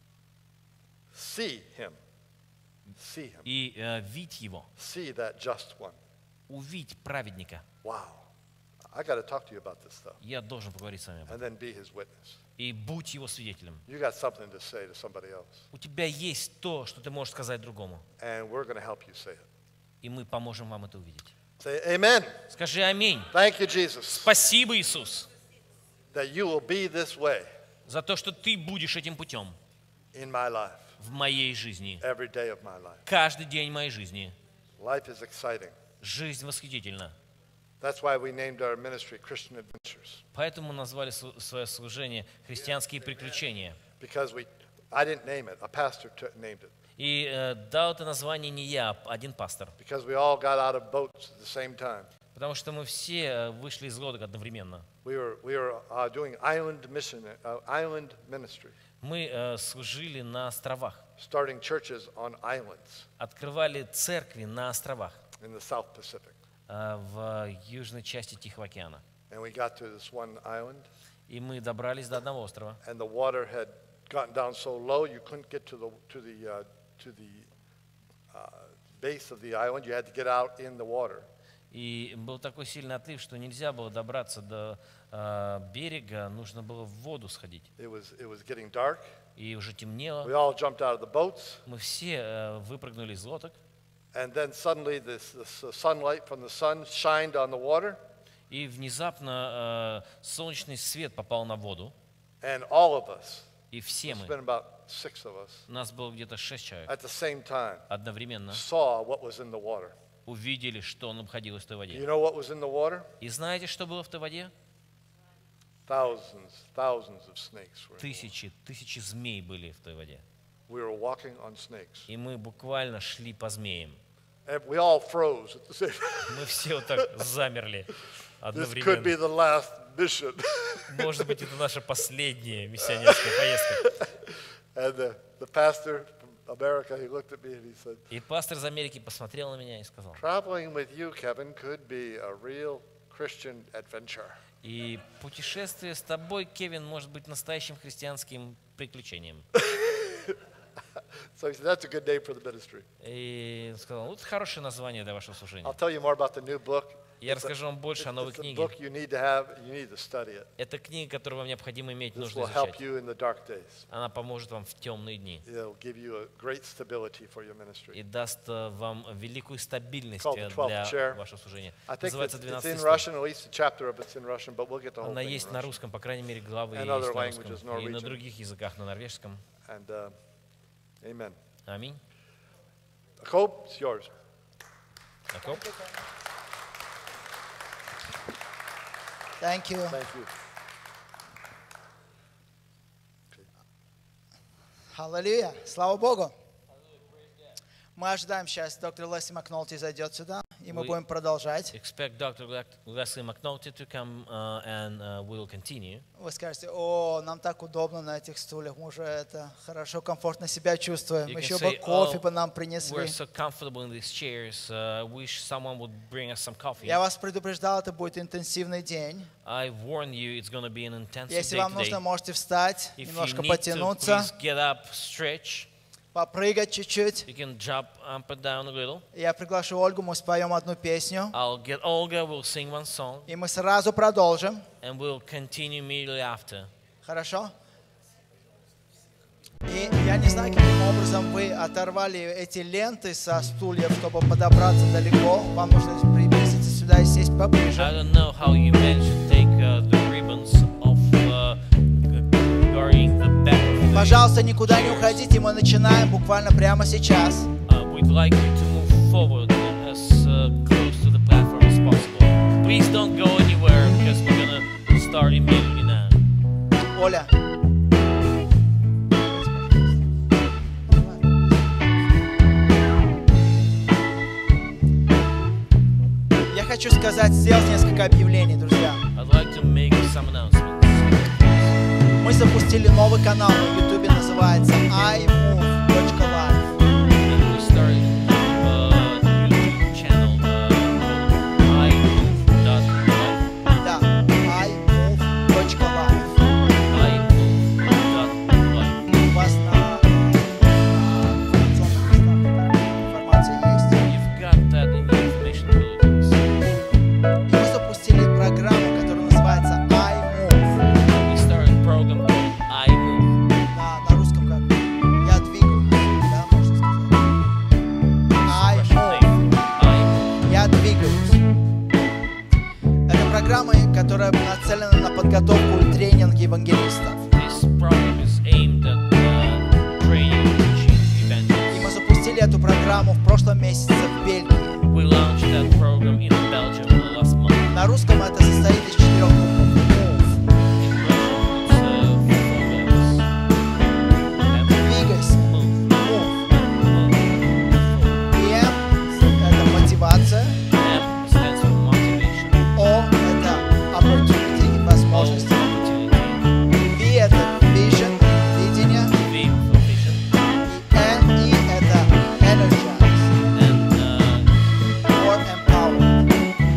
See him. See him. И видь Его. See that just one. Увидь праведника. Wow. I got to talk to you about this stuff. Я должен поговорить с вами об этом. And then be his witness. И будь Его свидетелем. You got something to say to somebody else. У тебя есть то, что ты можешь сказать другому. And we're going to help you say it. И мы поможем вам это увидеть. Say amen. Скажи аминь. Thank you, Jesus, Спасибо, Иисус, that you will be this way за то, что ты будешь этим путем in my life, в моей жизни. every day of my life. Каждый день моей жизни. Life is exciting. Жизнь восхитительна. That's why we named our ministry Christian Adventures. Поэтому назвали свое служение «Христианские приключения». Because I didn't name it, a pastor named it. И дал это название не я, а один пастор. Because we all got out of boats at the same time. Потому что мы все вышли из лодок одновременно. We were doing island ministry, Мы служили на островах. starting churches on islands Открывали церкви на островах in the South Pacific. в южной части Тихого океана. And we got to this one island, И мы добрались до одного острова. and the water had gotten down so low you couldn't get to the base of the island. You had to get out in the water. И был такой сильный отлив, что нельзя было добраться до берега, нужно было в воду сходить. It was getting dark. И уже We темнело. all jumped out of the boats, Мы все выпрыгнули из лодок. and then suddenly the sunlight from the sun shined on the water, И внезапно солнечный свет попал на воду. and all of us, И все it's мы, been about 6 of us, нас было где-то 6 человек, at the same time одновременно saw what was in the water. увидели, что находилось в той You воде. know what was in the water? И знаете, что было в той воде? Thousands of snakes were in the water. Тысячи змей были в той воде. We were walking on snakes. И мы буквально шли по змеям. And we all froze at the same time. Мы все вот так замерли This could be одновременно. the last mission. Может быть, это наша последняя миссионерская поездка. And the pastor from America, he looked at me and he said, И пастор из Америки посмотрел на меня и сказал: traveling with you, Kevin, could be a real Christian adventure. и путешествие с тобой, Кевин, может быть настоящим христианским приключением. So he said, that's a good name for the ministry. И он сказал: вот хорошее название для вашего служения. I'll tell you more about the new book. Я расскажу вам больше о новой It's a книге. book you need to have, you need to study it. Это книга, которую вам необходимо иметь, This нужно will help изучать. you in the dark days. Она поможет вам в темные дни It'll give you a great stability for your ministry. и даст вам великую стабильность Called the 12th для chair. вашего служения. I think Называется it's 12 in стих. Russian, at least a chapter of it's in Russian, but we'll get the whole Она thing in есть на Russian. русском, по крайней мере, главы And есть other на languages, русском. И на Norwegian. других языках, на норвежском. And amen. Аминь. Jacob, it's yours. Таков. Thank you. Thank you. Аллилуйя. Слава Богу. Мы ожидаем сейчас, доктор Лесли Макнолти зайдет сюда, и мы We будем продолжать. Expect Dr. Leslie McNulty to come and we'll continue. Вы скажете: о, нам так удобно на этих стульях, мы уже это хорошо, комфортно себя чувствуем. You can Еще say, бы кофе "Oh, бы нам We're принесли. so comfortable in these chairs. Wish someone would bring us some coffee. Я вас предупреждал, это будет интенсивный день. I warn you, it's going to be an intensive Если day вам нужно, today. можете встать, If you немножко need to, потянуться, please get up, stretch. попрыгать чуть-чуть. You can jump up and down a little. Я приглашу Ольгу, мы споем одну песню, I'll get Olga, we'll sing one song, и мы сразу продолжим. and we'll continue immediately after. Хорошо? И я не знаю, каким образом вы оторвали эти ленты со стульев, чтобы подобраться далеко. Вам нужно приблизиться сюда и сесть I поближе. don't know how you managed to take the ribbons off guarding the back of the Пожалуйста, никуда не уходите, мы начинаем буквально прямо сейчас. We'd like you to move forward as close to the platform as possible. Please don't go anywhere because we're gonna start immediately now. Оля. Я хочу сделать несколько объявлений, друзья. I'd like to make some announcements. Мы Мы запустили новый канал на YouTube, называется imove.live. And we started a YouTube channel called imove.live. Да, imove.live. imove.live. У вас на информация есть. You've got that in the information bulletins. И мы запустили программу, которая называется iMove. We started a program called iMove. На русском как? Я двигаюсь, да, можно сказать. iMove. iMove. Я двигаюсь. Это программа, которая нацелена на подготовку и тренинг евангелистов. This program is aimed at training and teaching И evangelists. мы запустили эту программу в прошлом месяце в Бельгии. We launched that program in Belgium last month. На русском это состоит из 4 букв. Move. Двигайся. Move. И M это мотивация. O это opportunity, возможность. V это vision, видение. И N E это energize or empower.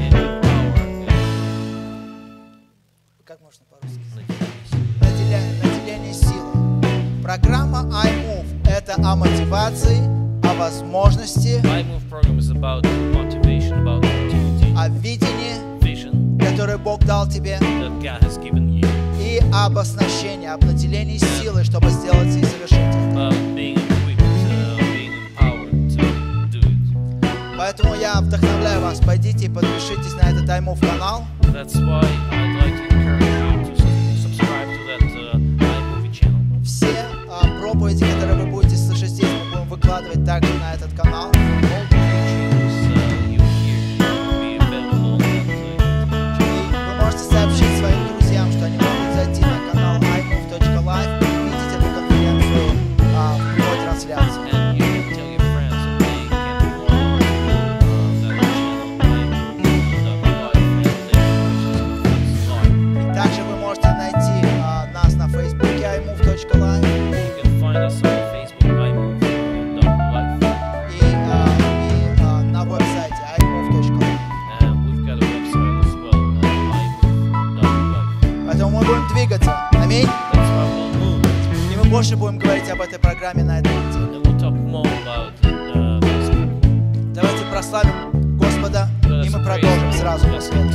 Как можно по-русски? Наделение силой. Программа iMove это о мотивации, о возможности, iMove program is about motivation, about opportunity, о видении, vision которое Бог дал тебе, that God has given you, и об оснащении, об наделении силой, чтобы сделать и совершить это. about being equipped, being empowered to do it. Поэтому я вдохновляю вас, пойдите и подпишитесь на этот iMove канал. That's why I'd like to encourage you to subscribe to that iMovie channel. Все проповеди, которые вы будете слышать здесь, мы будем выкладывать также на этот канал. All the teachings you hear will be available on that YouTube И channel. вы можете сообщить своим друзьям, что они могут зайти на канал imove.live и увидеть эту конференцию в прямой трансляции. And you can tell your friends that they can follow that channel iMove.live and they can watch this live. И также вы можете найти нас на Фейсбуке imove.live You can find us on Facebook, iMove.live, и на веб-сайте imove.live. and we've got a website as well, iMove.live. Поэтому мы будем двигаться. Аминь. That's how we'll move. И мы больше будем говорить об этой программе на этой неделе. And we'll talk more about this. Давайте прославим Господа, и мы продолжим сразу после этого.